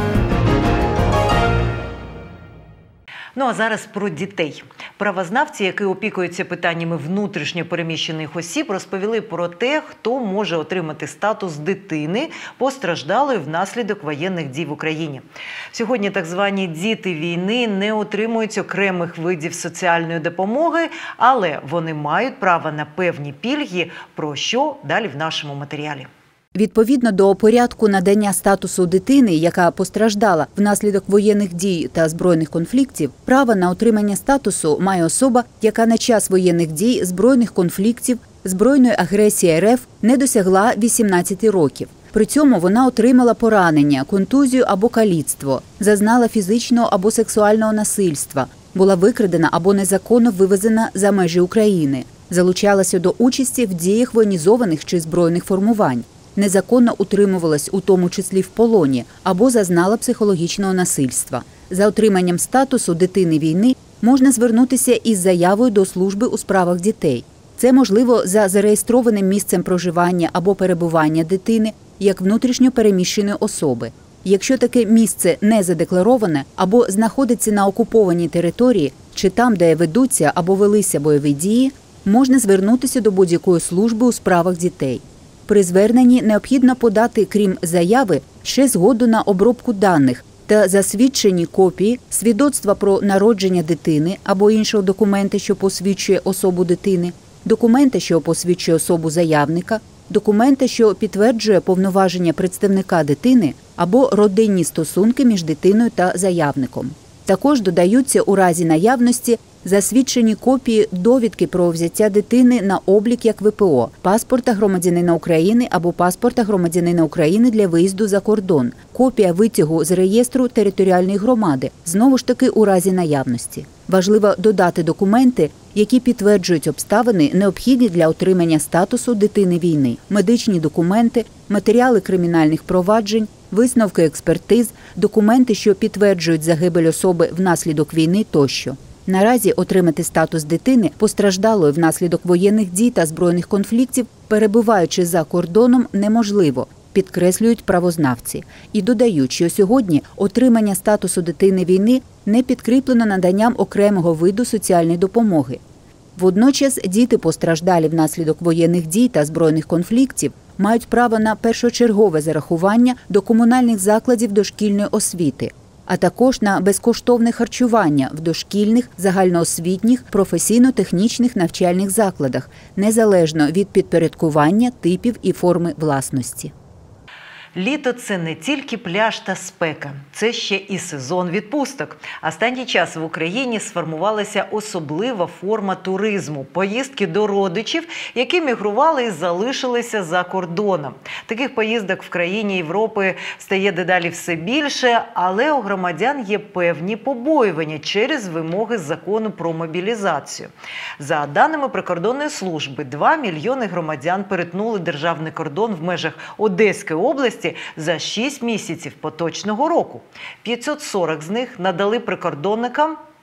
Ну а зараз про дітей. Правознавці, які опікуються питаннями внутрішньо переміщених осіб, розповіли про те, хто може отримати статус дитини, постраждалої внаслідок воєнних дій в Україні. Сьогодні так звані діти війни не отримують окремих видів соціальної допомоги, але вони мають право на певні пільги, про що далі в нашому матеріалі. Відповідно до порядку надання статусу дитини, яка постраждала внаслідок воєнних дій та збройних конфліктів, право на отримання статусу має особа, яка на час воєнних дій, збройних конфліктів, збройної агресії РФ не досягла вісімнадцяти років. При цьому вона отримала поранення, контузію або каліцтво, зазнала фізичного або сексуального насильства, була викрадена або незаконно вивезена за межі України, залучалася до участі в діях воєнізованих чи збройних формувань, незаконно утримувалась у тому числі в полоні або зазнала психологічного насильства. За отриманням статусу дитини війни можна звернутися із заявою до служби у справах дітей. Це можливо за зареєстрованим місцем проживання або перебування дитини як внутрішньо переміщеної особи. Якщо таке місце не задеклароване або знаходиться на окупованій території чи там, де ведуться або велися бойові дії, можна звернутися до будь-якої служби у справах дітей. При зверненні необхідно подати, крім заяви, ще згоду на обробку даних та засвідчені копії свідоцтва про народження дитини або іншого документа, що посвідчує особу дитини, документа, що посвідчує особу заявника, документа, що підтверджує повноваження представника дитини або родинні стосунки між дитиною та заявником. Також додаються у разі наявності засвідчені копії довідки про взяття дитини на облік як ВПО, паспорта громадянина України або паспорта громадянина України для виїзду за кордон, копія витягу з реєстру територіальної громади, знову ж таки у разі наявності. Важливо додати документи, які підтверджують обставини, необхідні для отримання статусу дитини війни, медичні документи, матеріали кримінальних проваджень, висновки експертиз, документи, що підтверджують загибель особи внаслідок війни тощо. Наразі отримати статус дитини, постраждалої внаслідок воєнних дій та збройних конфліктів, перебуваючи за кордоном, неможливо, підкреслюють правознавці. І додають, що сьогодні отримання статусу дитини війни не підкріплено наданням окремого виду соціальної допомоги. Водночас діти, постраждалі внаслідок воєнних дій та збройних конфліктів, мають право на першочергове зарахування до комунальних закладів дошкільної освіти, а також на безкоштовне харчування в дошкільних, загальноосвітніх, професійно-технічних навчальних закладах, незалежно від підпорядкування, типів і форми власності. Літо – це не тільки пляж та спека, це ще і сезон відпусток. Останній час в Україні сформувалася особлива форма туризму – поїздки до родичів, які мігрували і залишилися за кордоном. Таких поїздок в країні Європи стає дедалі все більше, але у громадян є певні побоювання через вимоги закону про мобілізацію. За даними прикордонної служби, два мільйони громадян перетнули державний кордон в межах Одеської області за шість місяців поточного року. п'ятсот сорок з них надали прикордонникам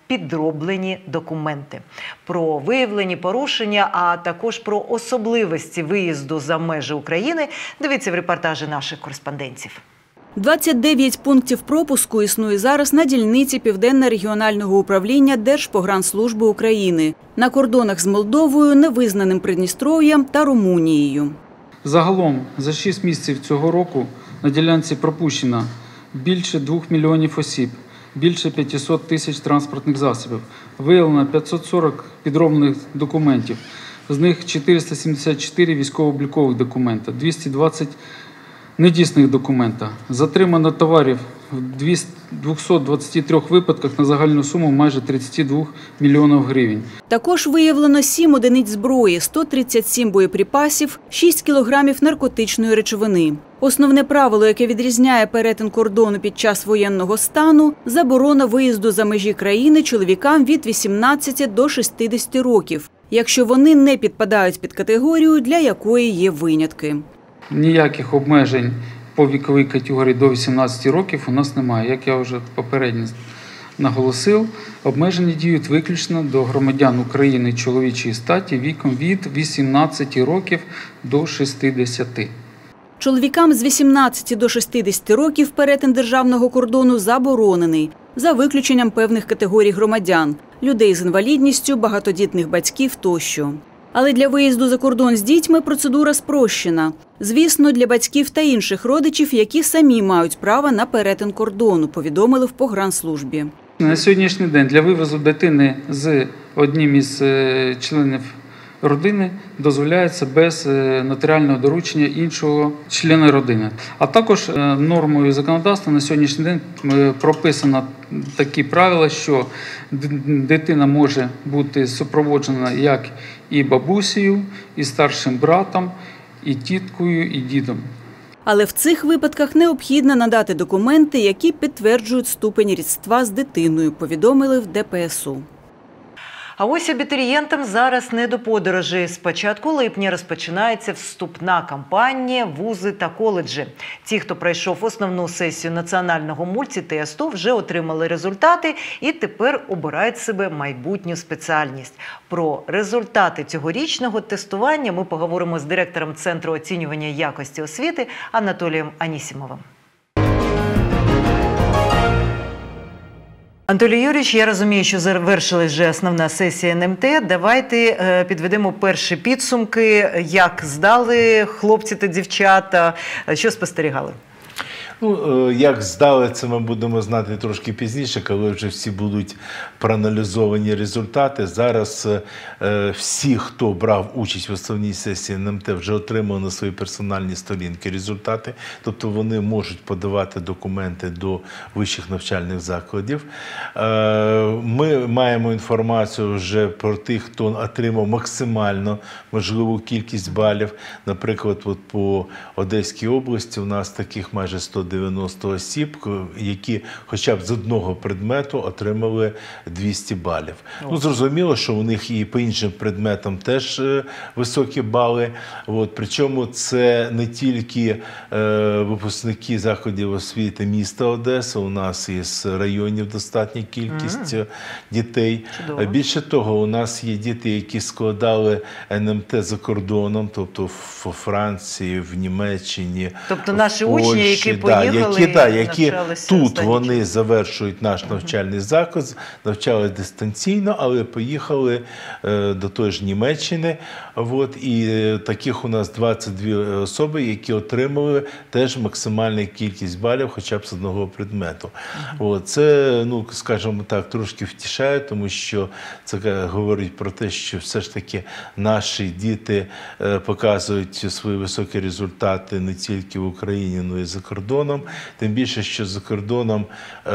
підроблені документи. Про виявлені порушення, а також про особливості виїзду за межі України дивіться в репортажі наших кореспондентів. двадцять дев'ять пунктів пропуску існує зараз на дільниці Південно-регіонального управління Держпогранслужби України на кордонах з Молдовою, невизнаним Придністров'ям та Румунією. Загалом за шість місяців цього року на ділянці пропущено більше двох мільйонів осіб, більше п'ятсот тисяч транспортних засобів, виявлено п'ятсот сорок підроблених документів, з них чотириста сімдесят чотири військово-облікових документа, двісті двадцять недійсних документа. Затримано товарів в двохсот двадцяти трьох випадках на загальну суму майже тридцять два мільйонів гривень. Також виявлено сім одиниць зброї, сто тридцять сім боєприпасів, шість кілограмів наркотичної речовини. Основне правило, яке відрізняє перетин кордону під час воєнного стану – заборона виїзду за межі країни чоловікам від вісімнадцяти до шістдесяти років, якщо вони не підпадають під категорію, для якої є винятки. Ніяких обмежень по віковій категорії до вісімнадцяти років у нас немає. Як я вже попередньо наголосив, обмеження діють виключно до громадян України чоловічої статі віком від вісімнадцяти років до шістдесяти. Чоловікам з вісімнадцяти до шістдесяти років перетин державного кордону заборонений, за виключенням певних категорій громадян – людей з інвалідністю, багатодітних батьків тощо. Але для виїзду за кордон з дітьми процедура спрощена. Звісно, для батьків та інших родичів, які самі мають право на перетин кордону, повідомили в погранслужбі. На сьогоднішній день для вивозу дитини з одним із членів родини дозволяється без нотаріального доручення іншого члена родини. А також нормою законодавства на сьогоднішній день прописано такі правила, що дитина може бути супроводжена як і бабусею, і старшим братом, і тіткою, і дідом. Але в цих випадках необхідно надати документи, які підтверджують ступень рідства з дитиною, повідомили в Де Пе Ес У. А ось абітурієнтам зараз не до подорожі. З початку липня розпочинається вступна кампанія в вузи та коледжі. Ті, хто пройшов основну сесію національного мультитесту, вже отримали результати і тепер обирають себе майбутню спеціальність. Про результати цьогорічного тестування ми поговоримо з директором Центру оцінювання якості освіти Анатолієм Анісімовим. Анатолій Юрійович, я розумію, що завершилась вже основна сесія ен ем те. Давайте підведемо перші підсумки, як здали хлопці та дівчата, що спостерігали. Ну, як здали, це ми будемо знати трошки пізніше, коли вже всі будуть проаналізовані результати. Зараз е, всі, хто брав участь в основній сесії ен ем те, вже отримали на свої персональні сторінки результати. Тобто вони можуть подавати документи до вищих навчальних закладів. Е, ми маємо інформацію вже про тих, хто отримав максимально можливу кількість балів. Наприклад, от по Одеській області у нас таких майже сто дев'яносто осіб, які хоча б з одного предмету отримали двісті балів. Ну, зрозуміло, що у них і по іншим предметам теж високі бали. От, причому це не тільки е, випускники закладів освіти міста Одеси, у нас із районів достатня кількість mm. дітей. Чудово. Більше того, у нас є діти, які складали ен ем те за кордоном, тобто в Франції, в Німеччині, тобто наші в Польщі, учні, які да, поїхали, які, да, які тут вони час. завершують наш навчальний заклад, навчали дистанційно, але поїхали е, до тої ж Німеччини. От, і е, таких у нас двадцять дві особи, які отримали теж максимальну кількість балів хоча б з одного предмету. Uh-huh. От, це, ну, скажімо так, трошки втішає, тому що це говорить про те, що все ж таки наші діти е, показують свої високі результати не тільки в Україні, але й за кордоном. Тим більше, що за кордоном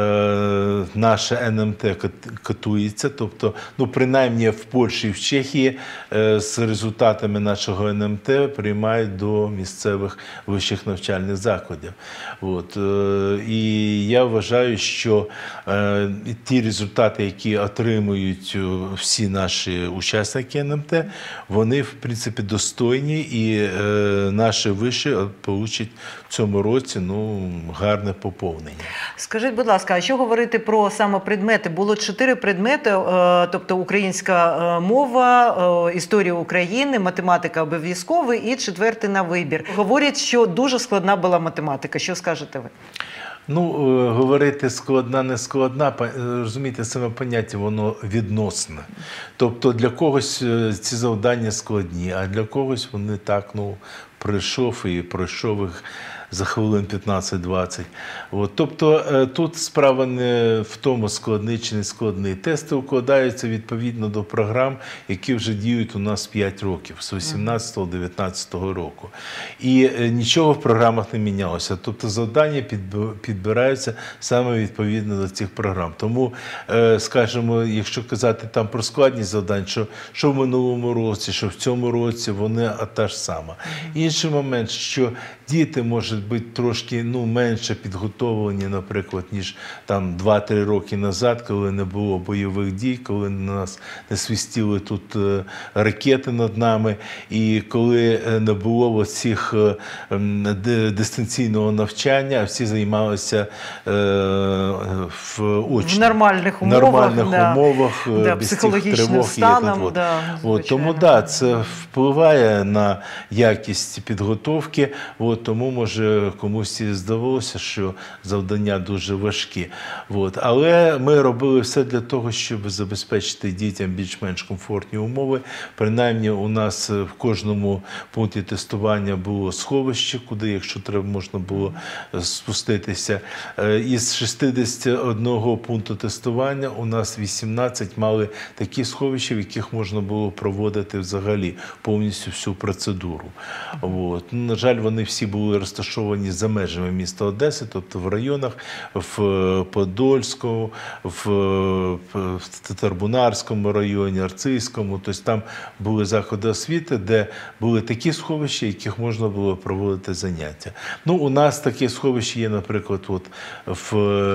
е, наше ен ем те котується, тобто, ну, принаймні в Польщі і в Чехії е, з результатами нашого ен ем те приймають до місцевих вищих навчальних закладів. От, е, і я вважаю, що е, ті результати, які отримують всі наші учасники ен ем те, вони, в принципі, достойні, і е, наші виші получать в цьому році, ну, ну, гарне поповнення. Скажіть, будь ласка, а що говорити про саме предмети? Було чотири предмети, е, тобто українська е, мова, е, історія України, математика обов'язкова і четвертий на вибір. Говорять, що дуже складна була математика. Що скажете ви? Ну, е, говорити складна, не складна, па- е, розумієте, саме поняття, воно відносне. Тобто для когось е, ці завдання складні, а для когось вони так, ну, прийшов і пройшов їх за хвилин п'ятнадцять-двадцять. От, тобто е, тут справа не в тому, складний чи не складний. Тести укладаються відповідно до програм, які вже діють у нас п'ять років, з вісімнадцятого-дев'ятнадцятого року. І е, нічого в програмах не мінялося. Тобто завдання підб- підбираються саме відповідно до цих програм. Тому, е, скажімо, якщо казати там про складність завдань, що, що в минулому році, що в цьому році, вони та ж сама. Інший момент, що діти можуть бути трошки, ну, менше підготовлені, наприклад, ніж там два-три роки назад, коли не було бойових дій, коли на нас не свистіли тут е, ракети над нами, і коли е, не було оцих е, м, ди- дистанційного навчання, а всі займалися е, в очно. В нормальних В умовах, нормальних да. умовах, е, Да, без цих психологічним тривог. і станом, от, да, от, тому, да, це впливає на якість підготовки. От, тому, може, комусь і здавалося, що завдання дуже важкі. От. Але ми робили все для того, щоб забезпечити дітям більш-менш комфортні умови. Принаймні, у нас в кожному пункті тестування було сховище, куди, якщо треба, можна було спуститися. Е, Із шістдесят один пункту тестування у нас вісімнадцять мали такі сховища, в яких можна було проводити взагалі повністю всю процедуру. От. Ну, на жаль, вони всі були розташовані за межами міста Одеси, тобто в районах, в Подольському, в, в Татарбунарському районі, Арцизькому. Тобто там були заклади освіти, де були такі сховища, в яких можна було проводити заняття. Ну, у нас таке сховище є, наприклад, от в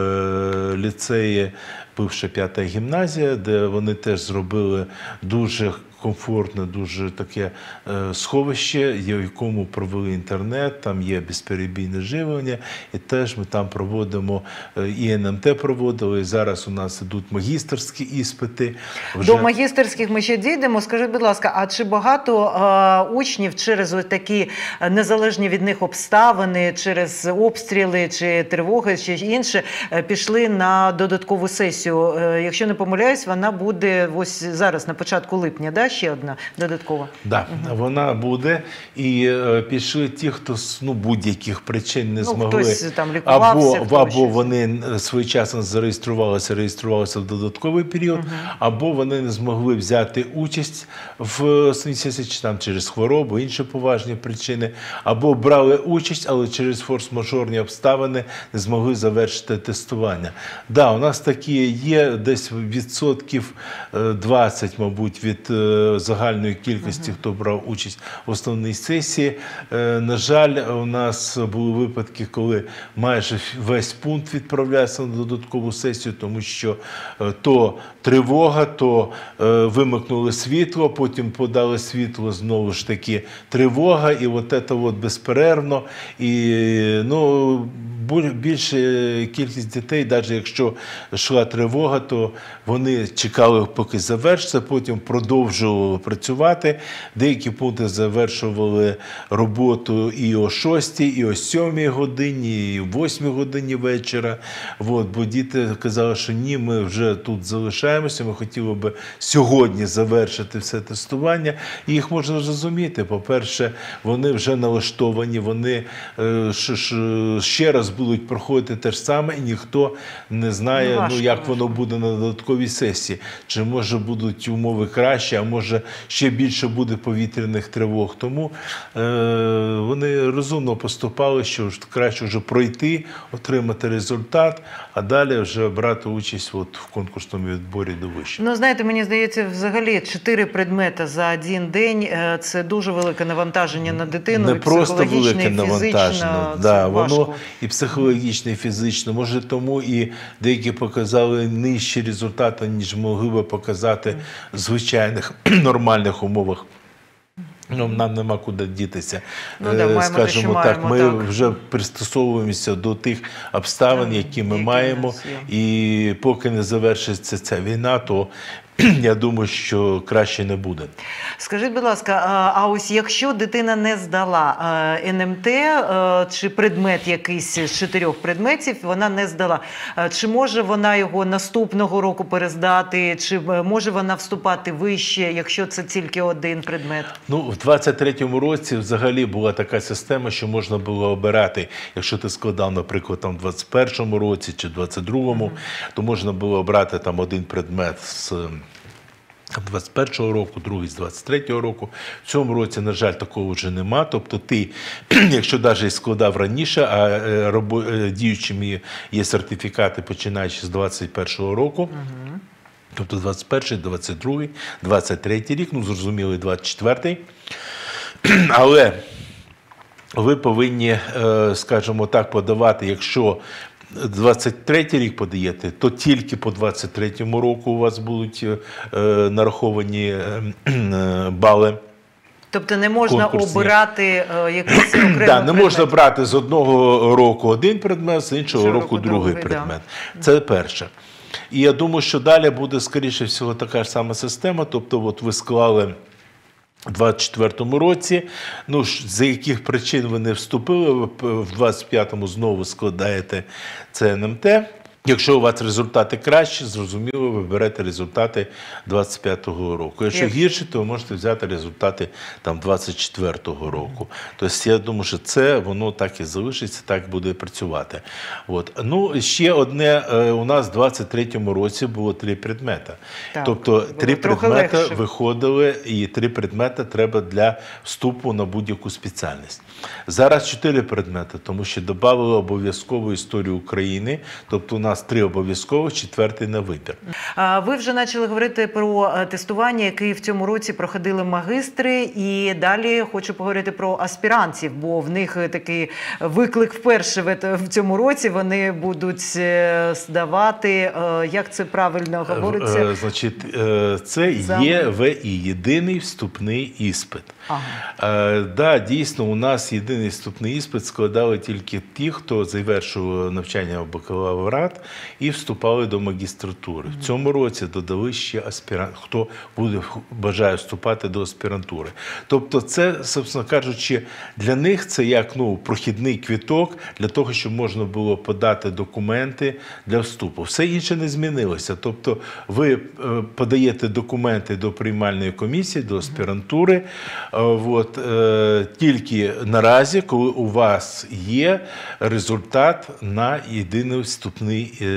е, ліцеї, бивша п'ята гімназія, де вони теж зробили дуже комфортне, дуже таке е, сховище, в якому провели інтернет, там є безперебійне живлення, і теж ми там проводимо, е, і ен ем те проводили, і зараз у нас ідуть магістерські іспити. Вже... До магістерських ми ще дійдемо. Скажіть, будь ласка, а чи багато е, учнів через ось такі незалежні від них обставини, через обстріли чи тривоги, чи інше, е, пішли на додаткову сесію? Е, якщо не помиляюсь, вона буде ось зараз, на початку липня, да? Ще одна додаткова. Да, угу. Вона буде. І е, пішли ті, хто з ну, будь-яких причин не ну, змогли. Хтось там лікувався, або, хто або щось. вони своєчасно зареєструвалися, реєструвалися в додатковий період, угу. або вони не змогли взяти участь в основній сесії, чи там через хворобу, інші поважні причини, або брали участь, але через форс-мажорні обставини не змогли завершити тестування. Да, у нас такі є десь відсотків двадцять, мабуть, від загальної кількості, хто брав участь в основній сесії. На жаль, у нас були випадки, коли майже весь пункт відправлявся на додаткову сесію, тому що то тривога, то вимикнули світло, потім подали світло, знову ж таки тривога, і от це от безперервно. І, ну, більша кількість дітей, навіть якщо йшла тривога, то вони чекали, поки завершиться, потім продовжували працювати. Деякі пункти завершували роботу і о шостій, і о сьомій годині, і о восьмій годині вечора. От, бо діти казали, що ні, ми вже тут залишаємося, ми хотіли би сьогодні завершити все тестування. І їх можна зрозуміти. По-перше, вони вже налаштовані, вони е, ш, ш, ще раз будуть проходити те ж саме, і ніхто не знає, ну, ну як воно буде на додатковій сесії. Чи може будуть умови краще, а може ще більше буде повітряних тривог. Тому е, вони розумно поступали, що краще вже пройти, отримати результат, а далі вже брати участь от в конкурсному відборі до вишів. Ну, знаєте, мені здається, взагалі чотири предмети за один день – це дуже велике навантаження на дитину. Не просто велике і навантаження. Да, воно і психологічно, і фізично. Може, тому і деякі показали нижчі результати, ніж могли би показати в звичайних нормальних умовах Ну, нам нема куди дітися. Ну, да, маємо те, що Скажімо так, маємо, ми так. вже пристосовуємося до тих обставин, які ми які маємо. у нас є. І поки не завершиться ця війна, то я думаю, що краще не буде. Скажіть, будь ласка, а- а ось якщо дитина не здала е, ен ем те е, чи предмет якийсь з чотирьох предметів, вона не здала, е, чи може вона його наступного року перездати, чи е, може вона вступати вище, якщо це тільки один предмет? Ну, в двадцять третьому році взагалі була така система, що можна було обирати, якщо ти складав, наприклад, там в двадцять першому році чи двадцять другому, то можна було обрати там один предмет з двадцять першого року, другий з двадцять третього року. В цьому році, на жаль, такого вже нема. Тобто ти, якщо навіть складав раніше, а е, робо- е, діючими є сертифікати, починаючи з двадцять першого року, тобто двадцять перший, двадцять другий, двадцять третій рік, ну, зрозуміло, і двадцять четвертий. Але ви повинні, е, скажімо так, подавати, якщо двадцять третій рік подаєте, то тільки по двадцять третьому року у вас будуть е, нараховані е, е, бали. Тобто не можна Конкурсні. обирати е, якийсь окремий Да, не предмет? можна брати з одного року один предмет, з іншого Іншого року року другий другий, предмет. Це перше. І я думаю, що далі буде, скоріше всього, така ж сама система. Тобто, от ви склали у двадцять четвертому році, ну, ж, з яких причин ви не вступили, ви п- в двадцять п'ятому знову складаєте це ен ем те. Якщо у вас результати кращі, зрозуміло, ви берете результати двадцять п'ятого року. Якщо Як- гірші, то ви можете взяти результати там двадцять четвертого року. Тобто я думаю, що це воно так і залишиться, так буде працювати. От. Ну, ще одне, е, у нас в двадцять третьому році було три предмети. Так, Тобто було три трохи предмети легше. виходили, і три предмети треба для вступу на будь-яку спеціальність. Зараз чотири предмети, тому що додали обов'язкову історію України, тобто у нас три обов'язкових, четвертий на вибір. А, Ви вже почали говорити про е, тестування, яке в цьому році проходили магістри, і далі хочу поговорити про аспірантів, бо в них е, такий виклик вперше в ет- в цьому році. Вони будуть е, здавати, е, як це правильно говориться? Е, Значить, е, це Екзамен. є ве і, єдиний вступний іспит. Ага. Е, да, дійсно, у нас єдиний вступний іспит складали тільки ті, хто завершував навчання в бакалаврат і вступали до магістратури. В цьому році додали ще аспірант, хто буде бажає вступати до аспірантури. Тобто це, собственно кажучи, для них це як, ну, прохідний квіток для того, щоб можна було подати документи для вступу. Все інше не змінилося. Тобто ви е, подаєте документи до приймальної комісії, до аспірантури, е, от, е, тільки наразі, коли у вас є результат на єдиний вступний е,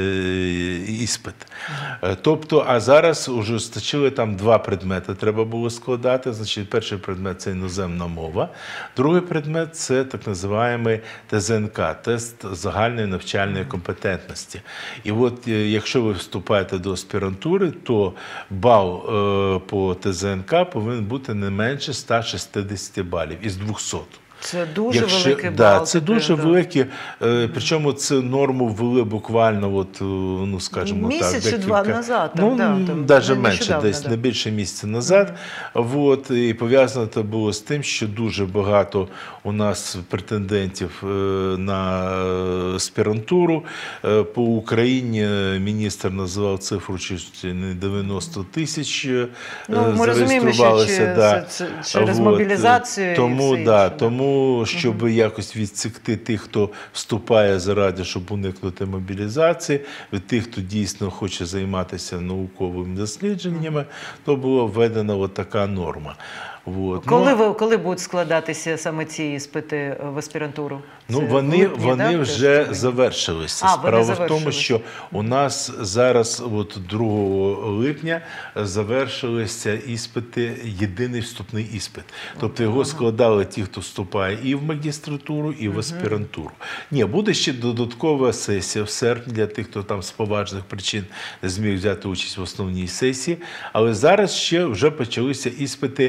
іспит. Е, Тобто, а зараз вже стачили там два предмети, треба було складати. Значить, перший предмет – це іноземна мова, другий предмет – це так називаємий те зе ен ка – тест загальної навчальної компетентності. І от е, якщо ви вступаєте до аспірантури, то бал е, по те зе ен ка повинен бути не менше ста шістдесят балів із двохсот. Це дуже Якщо- великий да, бал. це тепер, дуже да. великі. Е, причому це норму ввели буквально, от, е, ну, скажімо Місяць так, чи два декілька- назад, так, ну, да, там, навіть не- менше, нещодавно, десь да. не більше місяця назад. От, і пов'язано це було з тим, що дуже багато у нас претендентів е, на е, аспірантуру. Е, По Україні е, міністр називав цифру чи не дев'яносто тисяч е, Ну, ми розуміємо, що зареєструвалися. чи- да. це- це через От, мобілізацію і Тому, все да, інше, да. тому щоб якось відсікти тих, хто вступає заради, щоб уникнути мобілізації, від тих, хто дійсно хоче займатися науковими дослідженнями, то була введена от така норма. От. Коли, Ну, ви, коли будуть складатися саме ці іспити в аспірантуру? Ну, Це вони, в липні, вони да, вже теж? завершилися. А, вони Справа в тому, завершилися. що у нас зараз, от другого липня, завершилися іспити, єдиний вступний іспит. Тобто його складали ті, хто вступає і в магістратуру, і в аспірантуру. Ні, буде ще додаткова сесія в серпні для тих, хто там з поважних причин не зміг взяти участь в основній сесії. Але зараз ще вже почалися іспити так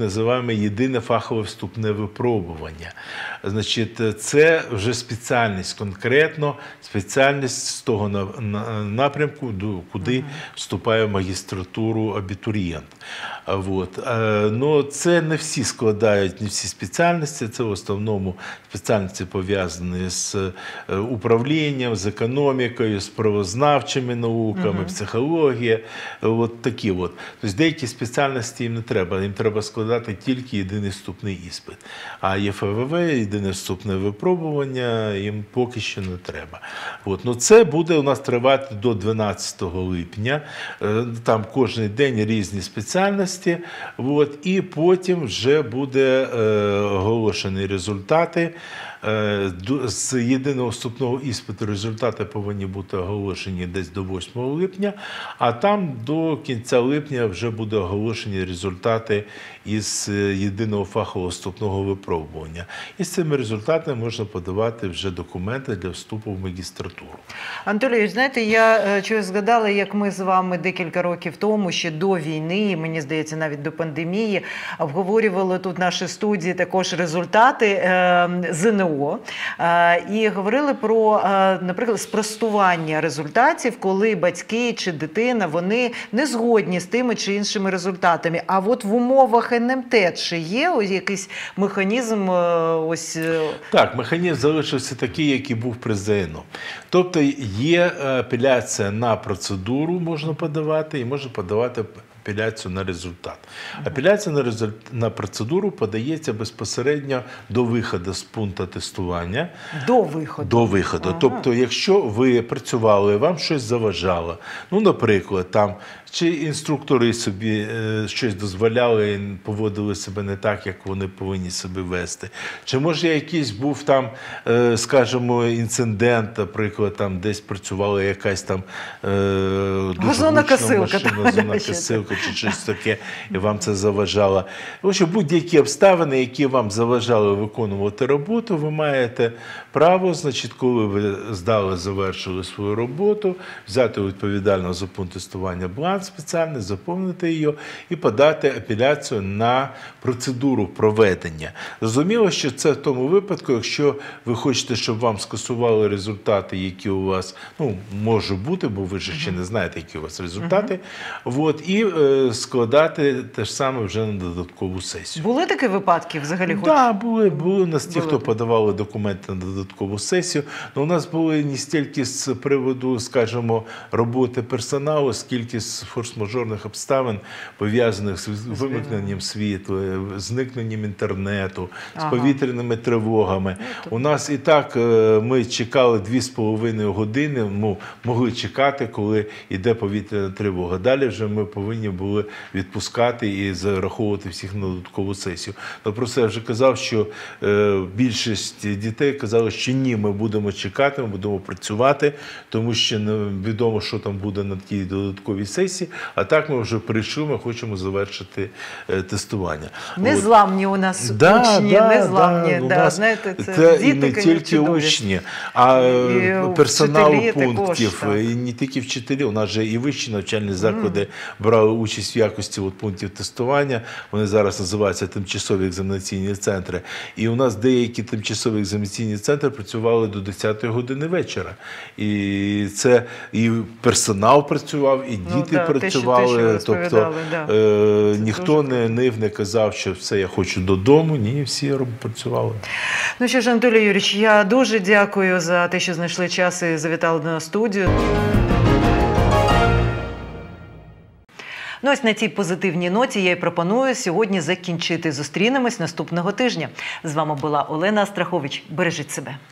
називаємо єдине фахове вступне випробування. Значить, це вже спеціальність конкретно, спеціальність з того напрямку, куди вступає в магістратуру абітурієнт. Вот. Но це не всі складають, не всі спеціальності, це в основному спеціальності пов'язані з управлінням, з економікою, з правознавчими науками, угу. психологія, от такі от. Тобто деякі спеціальності їм не треба, їм треба складати тільки єдиний вступний іспит. А ЄФВВ, єдине вступне випробування, їм поки що не треба. От. Ну, це буде у нас тривати до дванадцятого липня, там кожен день різні спеціальності. От, і потім вже буде е, оголошені результати. Е, з єдиного вступного іспиту результати повинні бути оголошені десь до восьмого липня, а там до кінця липня вже буде оголошені результати із єдиного фахового вступного випробування. І з цими результатами можна подавати вже документи для вступу в магістратуру. Анатолій, знаєте, я чогось згадала, як ми з вами декілька років тому, ще до війни, мені здається, навіть до пандемії, обговорювали тут в нашій студії також результати ЗНО. І говорили про, наприклад, спростування результатів, коли батьки чи дитина, вони не згодні з тими чи іншими результатами. А от в умовах ен ем те чи є ось якийсь механізм? Ось... Так, механізм залишився такий, який був при ЗНО. Тобто є апеляція на процедуру, можна подавати, і можна подавати апеляцію на результат. Апеляція на, результ... на процедуру подається безпосередньо до виходу з пункту тестування. До виходу? До виходу. Ага. Тобто, якщо ви працювали, вам щось заважало, ну, наприклад, там, чи інструктори собі е, щось дозволяли, поводили себе не так, як вони повинні себе вести. Чи, може, якийсь був там, е, скажімо, інцидент, наприклад, там десь працювала якась там е, дуже гучна машина, зонокосилка, чи щось таке, і вам це заважало. Отже, будь-які обставини, які вам заважали виконувати роботу, ви маєте право, значить, коли ви здали, завершили свою роботу, взяти відповідально за пункт тестування бланк спеціальний, заповнити її і подати апеляцію на процедуру проведення. Зрозуміло, що це в тому випадку, якщо ви хочете, щоб вам скасували результати, які у вас, ну, може бути, бо ви ж ще не знаєте, які у вас результати, uh-huh. от, і е, складати те ж саме вже на додаткову сесію. Були такі випадки взагалі? Так, да, були, були у нас ті, хто подавали документи на додаткову сесію. Но у нас були не стільки з приводу, скажімо, роботи персоналу, скільки з форс-мажорних обставин, пов'язаних з вимкненням світла, зникненням інтернету, ага. з повітряними тривогами. У нас і так ми чекали дві з половиною години, ну, могли чекати, коли йде повітряна тривога. Далі вже ми повинні були відпускати і зараховувати всіх на додаткову сесію. Но про це я вже казав, що е, більшість дітей казали, що ні, ми будемо чекати, ми будемо працювати, тому що невідомо, що там буде на тій додатковій сесії, а так ми вже прийшли, ми хочемо завершити е, тестування. Незламні у нас да, учні, да, незламні. Да, да, нас, знаєте, це, це діти, і не тільки учні, а і персонал пунктів, також, і не тільки вчителі, у нас же і вищі навчальні заклади mm. брали участь в якості от, пунктів тестування, вони зараз називаються тимчасові екзаменаційні центри, і у нас деякі тимчасові екзаменаційні центри працювали до десятої години вечора. І це і персонал працював, і діти ну, да, працювали, те, що, те, що тобто да. е, ніхто не нив, не казав, що все, я хочу додому, ні, всі працювали. Ну що ж, Анатолій Юрійович, я дуже дякую за те, що знайшли час і завітали на студію. Ну ось на цій позитивній ноті я і пропоную сьогодні закінчити. Зустрінемось наступного тижня. З вами була Олена Астрахович. Бережіть себе.